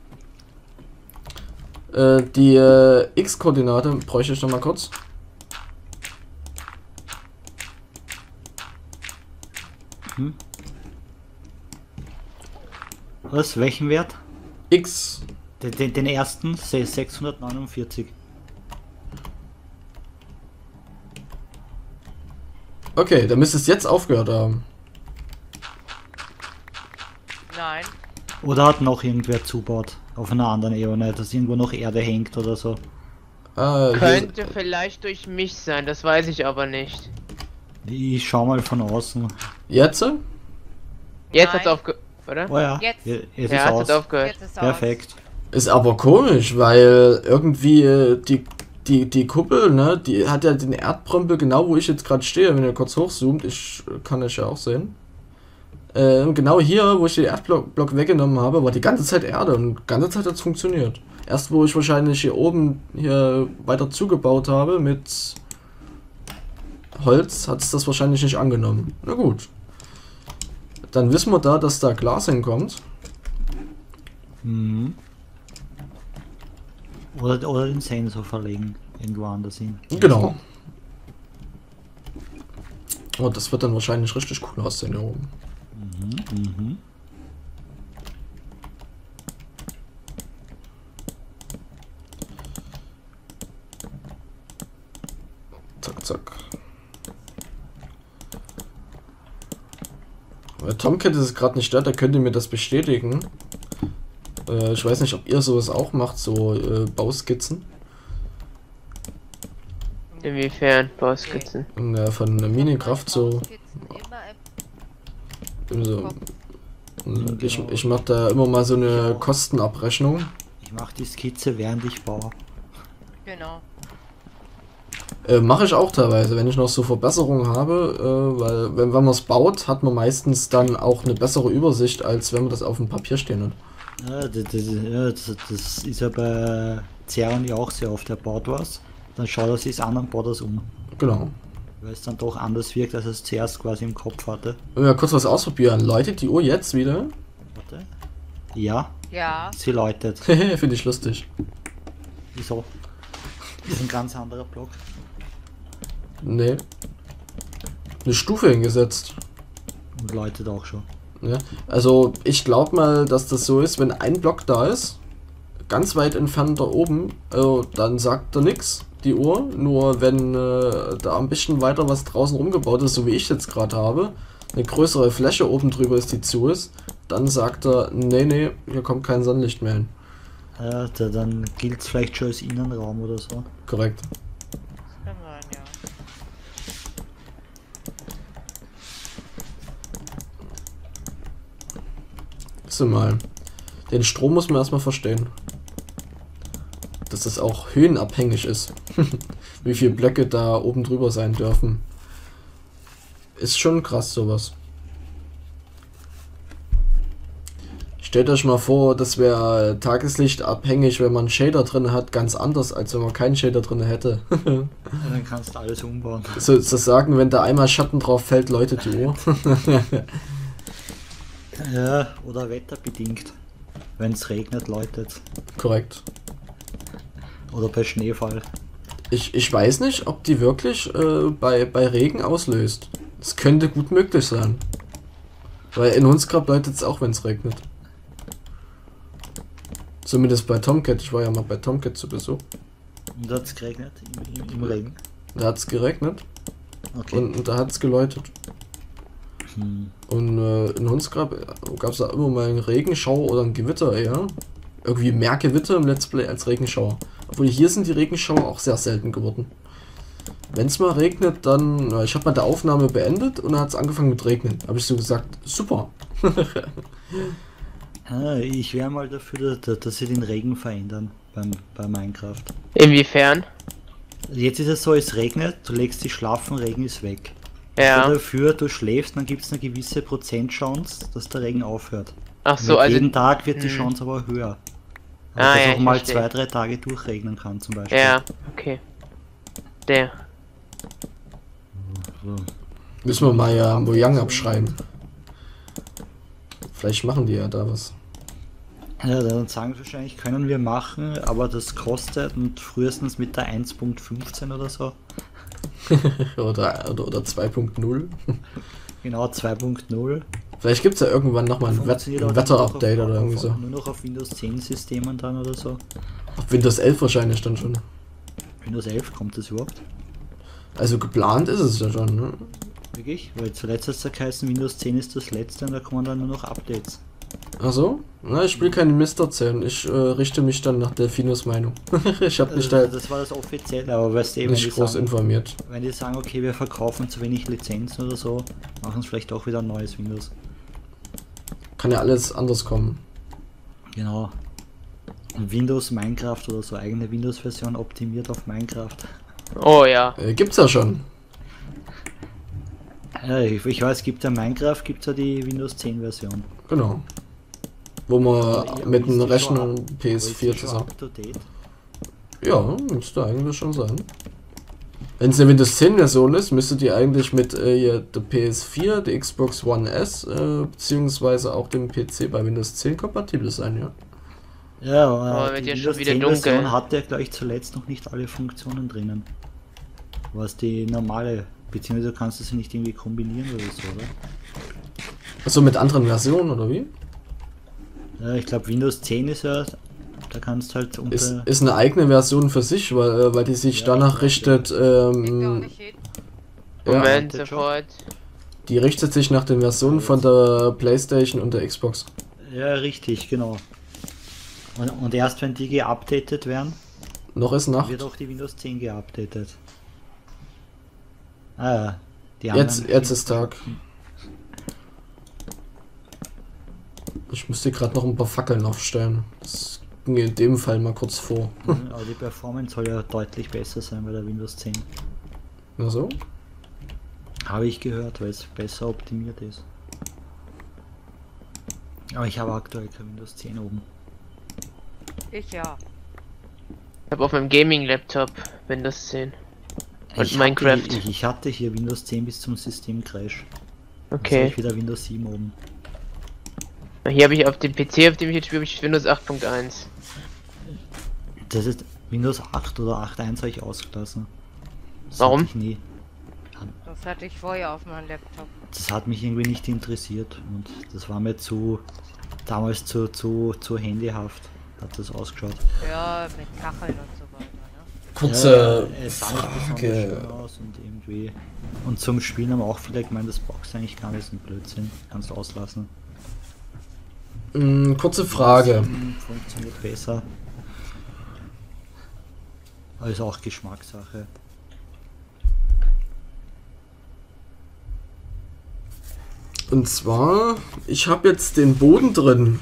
Äh, die äh, X-Koordinate bräuchte ich noch mal kurz. Was? Welchen Wert? X. Den, den, den ersten? Se- sechshundertneunundvierzig. Okay, dann müsste es jetzt aufgehört haben. Nein. Oder hat noch irgendwer zubaut? Auf einer anderen Ebene, dass irgendwo noch Erde hängt oder so. Ah, hier, Könnte vielleicht durch mich sein, das weiß ich aber nicht. Ich schau mal von außen. jetzt? Jetzt Nein. hat's aufge... Oder? Oh ja, Jetzt. je- jetzt Ja, ist hat's aus. jetzt aufgehört. Jetzt ist aus. Perfekt. Ist aber komisch, weil irgendwie äh, die, die, die Kuppel, ne, die hat ja den Erdbrömpel genau, wo ich jetzt gerade stehe. Wenn ihr kurz hochzoomt, ich kann das ja auch sehen. Äh, genau hier, wo ich den Erdblock Block weggenommen habe, war die ganze Zeit Erde und die ganze Zeit hat es funktioniert. Erst wo ich wahrscheinlich hier oben hier weiter zugebaut habe mit Holz, hat es das wahrscheinlich nicht angenommen. Na gut. Dann wissen wir da, dass da Glas hinkommt. Mhm. Oder, oder den Sensor verlegen. Irgendwo anders hin. Genau. Oh, das wird dann wahrscheinlich richtig cool aussehen hier oben. Mhm. Mhm. Zack, zack. Weil Tomcat ist gerade nicht da, der könnte mir das bestätigen. Äh, ich weiß nicht, ob ihr sowas auch macht, so äh, Bauskizzen. Inwiefern Bauskizzen? Äh, von der Minecraft so. Immer so und ich, ich mache da immer mal so eine Kostenabrechnung. Ich mache die Skizze, während ich baue. Genau. Äh, mache ich auch teilweise, wenn ich noch so Verbesserungen habe, äh, weil wenn, wenn man es baut, hat man meistens dann auch eine bessere Übersicht, als wenn man das auf dem Papier stehen hat. Ja, das, das, ja, das, das ist ja bei Zeron ja auch sehr oft. Er baut was, dann schaut er sich das an und baut das um. Genau. Weil es dann doch anders wirkt, als er es zuerst quasi im Kopf hatte. Wenn wir kurz was ausprobieren, läutet die Uhr jetzt wieder? Warte. Ja, Ja. sie läutet. Finde ich lustig. Wieso? Ist ein ganz anderer Block. Nee. Eine Stufe hingesetzt. Und läutet auch schon. Ja. Also ich glaube mal, dass das so ist, wenn ein Block da ist, ganz weit entfernt da oben, äh, dann sagt er nix, die Uhr. Nur wenn äh, da ein bisschen weiter was draußen rumgebaut ist, so wie ich jetzt gerade habe, eine größere Fläche oben drüber ist, die zu ist, dann sagt er, nee, nee, hier kommt kein Sonnenlicht mehr hin. Ja, da, dann gilt es vielleicht schon als Innenraum oder so. Korrekt. Kann sein, ja. So mal. Den Strom muss man erstmal verstehen. Dass das auch höhenabhängig ist. Wie viele Blöcke da oben drüber sein dürfen. Ist schon krass sowas. Stellt euch mal vor, das wäre tageslichtabhängig, wenn man einen Shader drin hat, ganz anders, als wenn man keinen Shader drin hätte. Ja, dann kannst du alles umbauen. So zu sagen, wenn da einmal Schatten drauf fällt, läutet die Uhr. Ja, oder wetterbedingt. Wenn es regnet, läutet. Korrekt. Oder bei Schneefall. Ich, ich weiß nicht, ob die wirklich äh, bei, bei Regen auslöst. Das könnte gut möglich sein. Weil in Hunsgrab läutet es auch, wenn es regnet. Zumindest bei Tomcat. Ich war ja mal bei Tomcat zu Besuch. Und hat es geregnet im, im, im Regen. Da hat es geregnet Okay. und, und da hat es geläutet. Hm. Und äh, in Hunsgrab gab es da immer mal einen Regenschauer oder ein Gewitter eher. Irgendwie mehr Gewitter im Let's Play als Regenschauer. Obwohl hier sind die Regenschauer auch sehr selten geworden. Wenn es mal regnet, dann... Na, ich habe mal die Aufnahme beendet und dann hat es angefangen mit Regnen. Habe ich so gesagt, super. Ah, ich wäre mal dafür, dass, dass sie den Regen verändern beim, bei Minecraft. Inwiefern? Jetzt ist es so, es regnet, du legst dich schlafen, Regen ist weg. Ja. Oder dafür, du schläfst, dann gibt es eine gewisse Prozentchance, dass der Regen aufhört. Ach Und so, also... jeden Tag wird die hm. Chance aber höher. Ah, dass ja, auch ich mal verstehe. zwei, drei Tage durchregnen kann zum Beispiel. Ja, okay. Der. So. Müssen wir mal ja Mojang abschreiben. Vielleicht machen die ja da was. Ja, dann sagen sie wahrscheinlich, können wir machen, aber das kostet und frühestens mit der eins Punkt fünfzehn oder so. oder oder, oder zwei Punkt null. Genau, zwei Punkt null. Vielleicht gibt es ja irgendwann nochmal ein, Wet Funktioniert ein auch Wetter-Update nur noch oder auf- irgendwie so. Nur noch auf Windows zehn Systemen dann oder so. Auf Windows elf wahrscheinlich dann schon. Windows elf kommt das überhaupt? Also geplant ist es ja schon, ne? Wirklich? Weil zuletzt hat es ja geheißen, Windows zehn ist das letzte und da kommen dann nur noch Updates. Ach so? Na, ich will keinen Mist erzählen. Ich äh, richte mich dann nach Delfinos Meinung. ich habe mich da Also, das war das offizielle, aber weißt du, wenn die, nicht groß sagen, informiert. wenn die sagen, okay, wir verkaufen zu wenig Lizenzen oder so, machen sie vielleicht auch wieder ein neues Windows. Kann ja alles anders kommen. Genau. Windows Minecraft oder so, eigene Windows-Version optimiert auf Minecraft. Oh ja. Äh, gibt's ja schon. Ja, ich, ich weiß, gibt ja Minecraft, gibt ja die Windows zehn Version. Genau. Wo man Aber mit ist einem die Rechner schon und up- P S ist die vier schon zusammen. up to date? Ja, müsste eigentlich schon sein. Wenn es eine Windows zehn Version ist, müsste die eigentlich mit äh, hier der P S vier, der Xbox One S, äh, beziehungsweise auch dem P C bei Windows zehn kompatibel sein, ja. Ja, Oh, aber wird die ja schon Windows wieder zehn dunkel. Version hat ja gleich zuletzt noch nicht alle Funktionen drinnen. Was die normale, beziehungsweise kannst du sie nicht irgendwie kombinieren oder so, oder? Achso, mit anderen Versionen oder wie? Ja, ich glaube Windows zehn ist ja, da kannst halt unter... Ist, ist eine eigene Version für sich, weil, äh, weil die sich Ja, danach ja, richtet, Kriegt er auch ähm, nicht hin. ja, Moment, der Job. sofort. die richtet sich nach den Versionen von der PlayStation und der Xbox. Ja, richtig, genau. Und, und erst wenn die geupdatet werden, Noch ist Nacht. wird auch die Windows zehn geupdatet. Ah ja, die Jetzt, anderen- jetzt ist Tag. Ich müsste gerade noch ein paar Fackeln aufstellen. Das ging in dem Fall mal kurz vor. Aber die Performance soll ja deutlich besser sein bei der Windows zehn. Na so? Habe ich gehört, weil es besser optimiert ist. Aber ich habe aktuell kein Windows zehn oben. Ich ja. Ich habe auf meinem Gaming-Laptop Windows zehn. Und ich Minecraft. Hatte, ich, ich hatte hier Windows zehn bis zum Systemcrash. Jetzt habe Okay. ich wieder Windows sieben oben. Hier habe ich auf dem P C, auf dem ich jetzt spiele, habe ich Windows acht Punkt eins. Das ist Windows acht oder acht Punkt eins habe ich ausgelassen. Das Warum? hatte ich nie. Das hatte ich vorher auf meinem Laptop. Das hat mich irgendwie nicht interessiert und das war mir zu damals zu zu zu handyhaft. Hat das ausgeschaut. Ja, mit Kacheln und so weiter, ne? Kurze Ja, es sah nicht besonders Frage. schön aus und irgendwie. Und zum Spielen haben auch viele gemeint, das brauchst du eigentlich gar nicht, ist ein Blödsinn. Kannst du auslassen. Mm, kurze Frage. sieben funktioniert besser. Aber ist auch Geschmackssache. Und zwar, ich habe jetzt den Boden drin.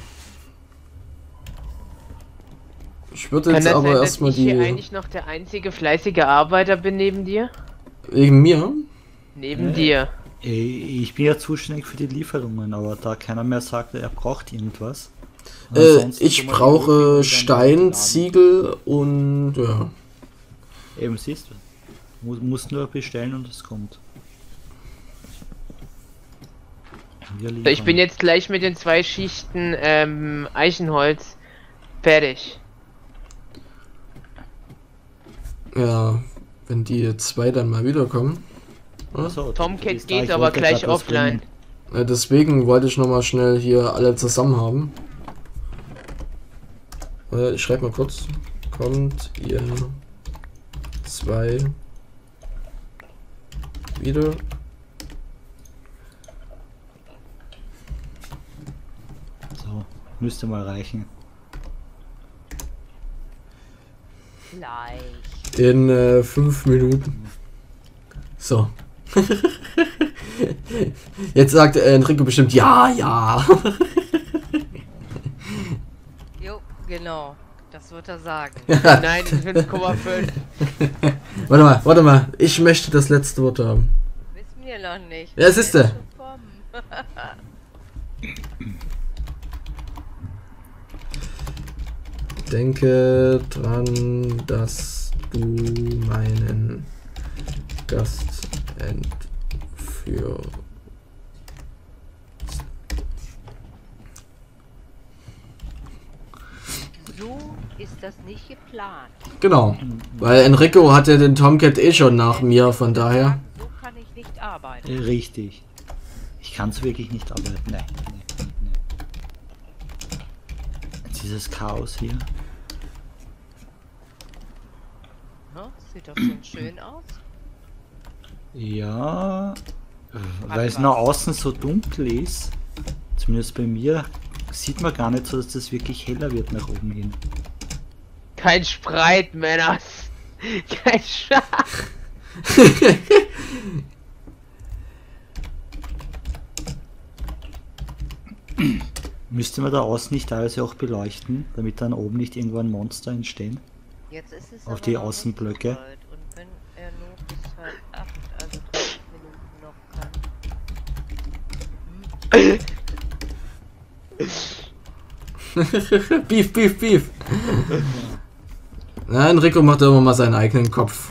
Ich würde Kann jetzt das aber sein, dass erstmal ich hier die. eigentlich noch der einzige fleißige Arbeiter bin neben dir? Wegen mir? Neben Äh. dir. Ey, Ich bin ja zuständig für die Lieferungen, aber da keiner mehr sagt, er braucht irgendwas. Und Äh, ansonsten ich tun wir die brauche Lieferungen dann Stein, laden. Ziegel und ja. Eben, siehst du. Mu musst nur bestellen und es kommt. Wir So, ich liefern. bin jetzt gleich mit den zwei Schichten ähm, Eichenholz fertig. Ja, wenn die zwei dann mal wiederkommen. Ach so, du Tomcat bist da, geht ich aber wollte gleich grad was offline. bringen. Äh, deswegen wollte ich nochmal schnell hier alle zusammen haben. Äh, ich schreibe mal kurz. Kommt ihr zwei wieder? So, müsste mal reichen. Leicht. In äh, fünf Minuten. So. Jetzt sagt äh, Enrico bestimmt ja, ja. Jo, genau. Das wird er sagen. Nein, fünf Komma fünf. Warte mal, warte mal. Ich möchte das letzte Wort haben. Wissen wir noch nicht. Ja, es ist der. Schon kommen. Denke dran, dass du meinen Gast vier. So ist das nicht geplant. Genau. Weil Enrico hatte den Tomcat eh schon nach mir, von daher. So kann ich nicht arbeiten. Äh, Richtig. Ich kann es wirklich nicht arbeiten. Nein, nein, nein, nein. Jetzt dieses Chaos hier. Ne? Sieht doch schon schön aus. Ja, weil es nach außen so dunkel ist, zumindest bei mir, sieht man gar nicht so, dass das wirklich heller wird nach oben hin. Kein Spreit, Männers. Kein Schaf. Müsste man da außen nicht teilweise auch beleuchten, damit dann oben nicht irgendwann Monster entstehen? Jetzt ist es Auf aber die noch nicht Außenblöcke. so weit. Und wenn er nur bis halb acht, also dreißig Minuten noch kann. Beef, Beef, Beef. Na, Enrico macht immer mal seinen eigenen Kopf.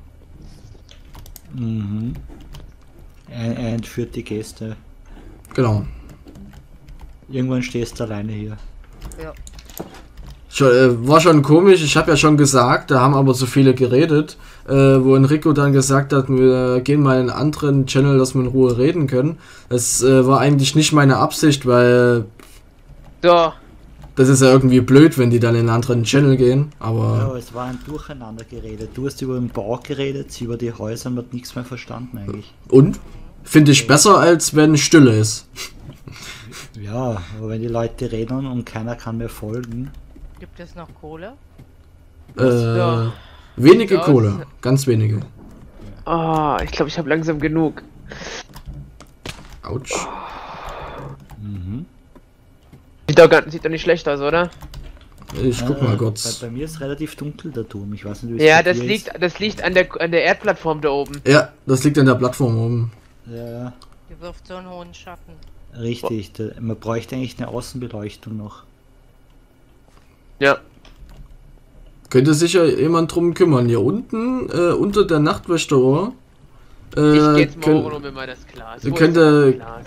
Mhm. Er, er entführt die Gäste. Genau. Irgendwann stehst du alleine hier. Ja. Schon, äh, war schon komisch, ich habe ja schon gesagt, da haben aber so viele geredet, äh, wo Enrico dann gesagt hat, wir gehen mal in einen anderen Channel, dass wir in Ruhe reden können. Das äh, war eigentlich nicht meine Absicht, weil So. das ist ja irgendwie blöd, wenn die dann in einen anderen Channel gehen, Ja, aber es war ein Durcheinander geredet. Du hast über den Bau geredet, sie über die Häuser und hat nichts mehr verstanden eigentlich. und? Finde ich besser, als wenn Stille ist. Ja, aber wenn die Leute reden und keiner kann mehr folgen. Gibt es noch Kohle? Äh, Ja. wenige Ja, Kohle, ganz wenige. Oh, ich glaube, ich habe langsam genug. Autsch. Mhm. Sieht doch, gar, sieht doch nicht schlecht aus, oder? Ich guck Äh, mal Bei, kurz. bei mir ist relativ dunkel der Turm. Ich weiß nicht, wie es Ja, bei das dir liegt, das liegt an der, an der Erdplattform da oben. Ja, das liegt an der Plattform oben. ist. Ja, Die wirft so einen hohen Schatten. richtig. Der, man bräuchte eigentlich eine Außenbeleuchtung noch. Ja. Könnte sich ja jemand drum kümmern. Hier unten, äh, unter der Nachtwächteruhr. Äh, Ich geh jetzt könnt- morgen um mir mal das Glas. ihr Wo könnt, ist das äh, Glas?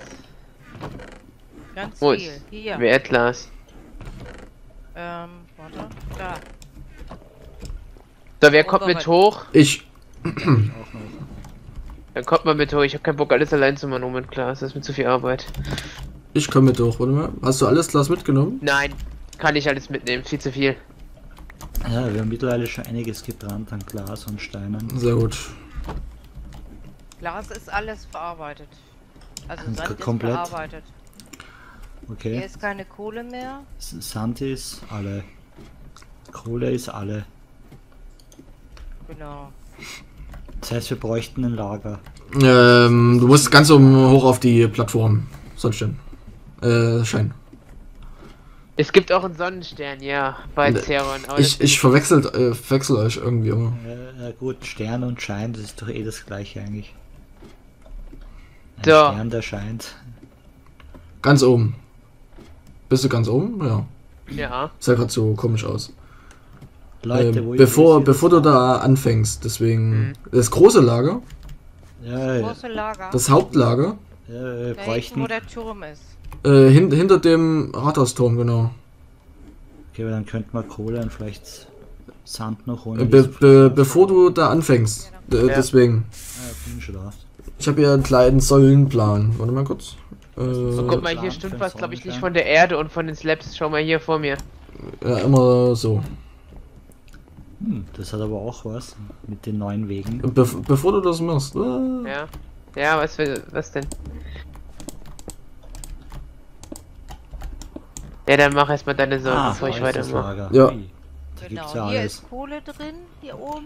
Ganz Wo viel. ist- Hier. Wer hat Glas? Ähm, warte. Da. So, wer kommt Obere. mit hoch? Ich. Auch noch. Dann kommt mal mit hoch. Ich habe keinen Bock, alles allein zu machen um mit Glas. Das ist mir zu viel Arbeit. Ich komme mit durch, warte mal. Hast du alles Glas mitgenommen? Nein, kann ich alles mitnehmen. Viel zu viel. Ja, wir haben mittlerweile schon einiges gebrannt an Glas und Steinen. Sehr gut. Glas ist alles verarbeitet. Also Und Sand ist komplett? verarbeitet. Hier Okay. ist keine Kohle mehr. S- Sand ist alle. Kohle ist alle. Genau. Das heißt, wir bräuchten ein Lager. Ähm, du musst ganz oben hoch auf die Plattform. Soll stehen. Äh, Schein. Es gibt auch einen Sonnenstern, ja, bei Ne, Zeron. aber Ich, das- ich verwechsel, äh, verwechsel euch irgendwie immer. Ja, ja gut, Stern und Schein, das ist doch eh das gleiche eigentlich. Ein So. Stern, der scheint. Ganz oben. Bist du ganz oben? Ja. Ja. Sah gerade so komisch aus. Leute, ähm, wo bevor ihr bevor du da anfängst, deswegen. Mhm. Das große Lager, Ja, ja, Große Lager. das Hauptlager, ja, wir da hinten, bräuchten. wo der Turm ist. äh, hin, hinter dem Rathausturm, genau. Okay, aber dann könnten wir Kohle und vielleicht Sand noch holen. Äh, Be, be, bevor du da anfängst. Äh, Ja. Deswegen. Ah, ja, bin schon da. Ich habe hier einen kleinen Säulenplan. Warte mal kurz. Äh, So, guck mal, hier Plan stimmt für was, den glaube ich, nicht Sonnenschein. von der Erde und von den Slabs. Schau mal hier vor mir. ja, immer so. Hm, das hat aber auch was mit den neuen Wegen. Be bevor du das machst. Äh, Ja. Ja, was für, was denn? Ja, dann mach erstmal deine Sorgen, bevor ich da ist das weitermache. Lager. Ja. Ui, da Genau. gibt's ja Hier alles. ist Kohle drin, hier oben.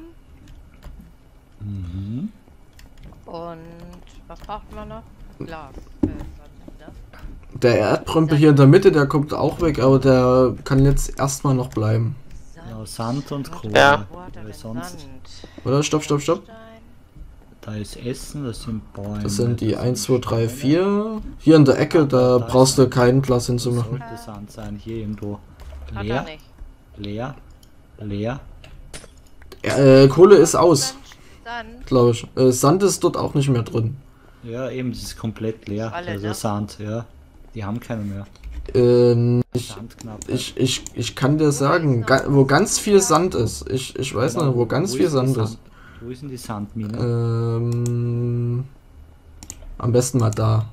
Mhm. Und was braucht man noch? Glas. Äh, Sand, ne? Der Erdbrömpel hier in der Mitte, der kommt auch weg, aber der kann jetzt erstmal noch bleiben. Ja, Sand und Kohle. Ja. Wo hat er Weil denn sonst, Sand? Oder? Stopp, stopp, stopp. Stein. da ist Essen, das sind Bäume. Das sind die das eins, zwei, sind drei, Steine. vier. Hier in der Ecke, da brauchst du kein Glas Das hinzumachen. sollte Sand sein, hier irgendwo. Hat er Leer, nicht. leer, leer. Äh, Kohle ist aus, Sand, Sand. glaube ich. Äh, Sand ist dort auch nicht mehr drin. Ja, eben, das ist komplett leer. Alle, also ne? Sand, ja. Die haben keine mehr. Ähm, ich, Sandknapp. ich, ich, ich kann dir sagen, ga, wo ganz viel Sand ist. Ich, ich weiß noch, wo ganz viel ist die Sand Sand- ist. Wo ist denn die Sandmine? Ähm, am besten mal da.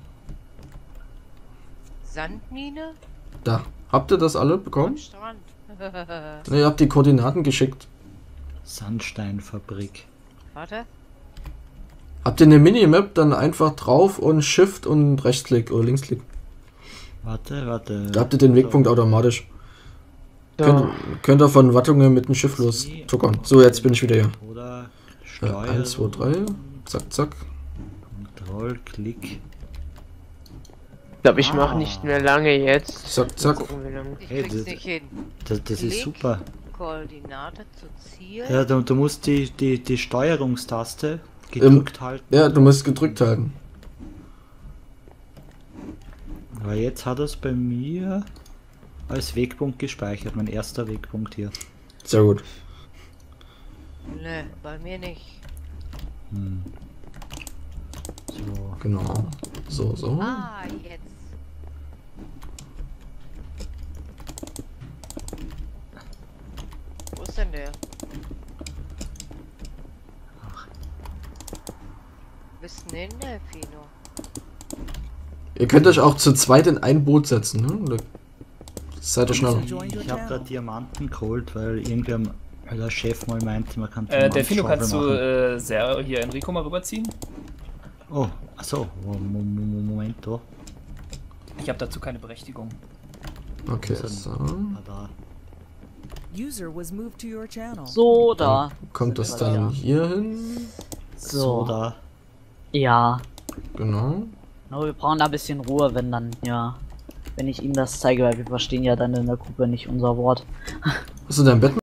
Sandmine? Da. Habt ihr das alle Am bekommen? Strand. Ne, ihr habt die Koordinaten geschickt. Sandsteinfabrik. Warte. Habt ihr eine Minimap, dann einfach drauf und Shift und Rechtsklick oder Linksklick. Warte, warte. Da habt ihr den Wegpunkt automatisch. So. Könnt, könnt ihr von Wattungen mit dem Schiff los tuckern. So, jetzt bin ich wieder hier. Oder Äh, Steuerung. eins, zwei, drei. Zack, zack. Kontroll, Klick. Ich glaube, ich Ah. mache nicht mehr lange jetzt. Zack, Mal zack. gucken, wie lange. Ich Hey, krieg's das- nicht hin. Das, das ist Klick. super. Koordinate zu Ziel. Ja, du, du musst die, die, die Steuerungstaste gedrückt halten. Ja, du musst gedrückt halten. Aber jetzt hat er es bei mir als Wegpunkt gespeichert. Mein erster Wegpunkt hier. Sehr gut. Ne, bei mir nicht. Hm. So. Genau. So, so. Ah, jetzt. Wo ist denn der? Wo bist denn hin, der Fino? Ihr könnt euch auch zu zweit in ein Boot setzen, ne? Oder seid ihr schneller? Ich habe da Diamanten geholt, weil irgendwer, weil der Chef mal meinte, man kann Äh, Delfino, Diamantschaufel kannst du machen. äh, sehr hier Enrico mal rüberziehen? Oh, achso, Moment, da. Ich habe dazu keine Berechtigung. Okay, So. so. Ah, da. User was moved to your channel. So, da. Kommt das dann hier hin? So, So. da. Ja. Genau. Aber wir brauchen da ein bisschen Ruhe, wenn dann, ja. Wenn ich ihm das zeige, weil wir verstehen ja dann in der Gruppe nicht unser Wort. Hast du dein Bett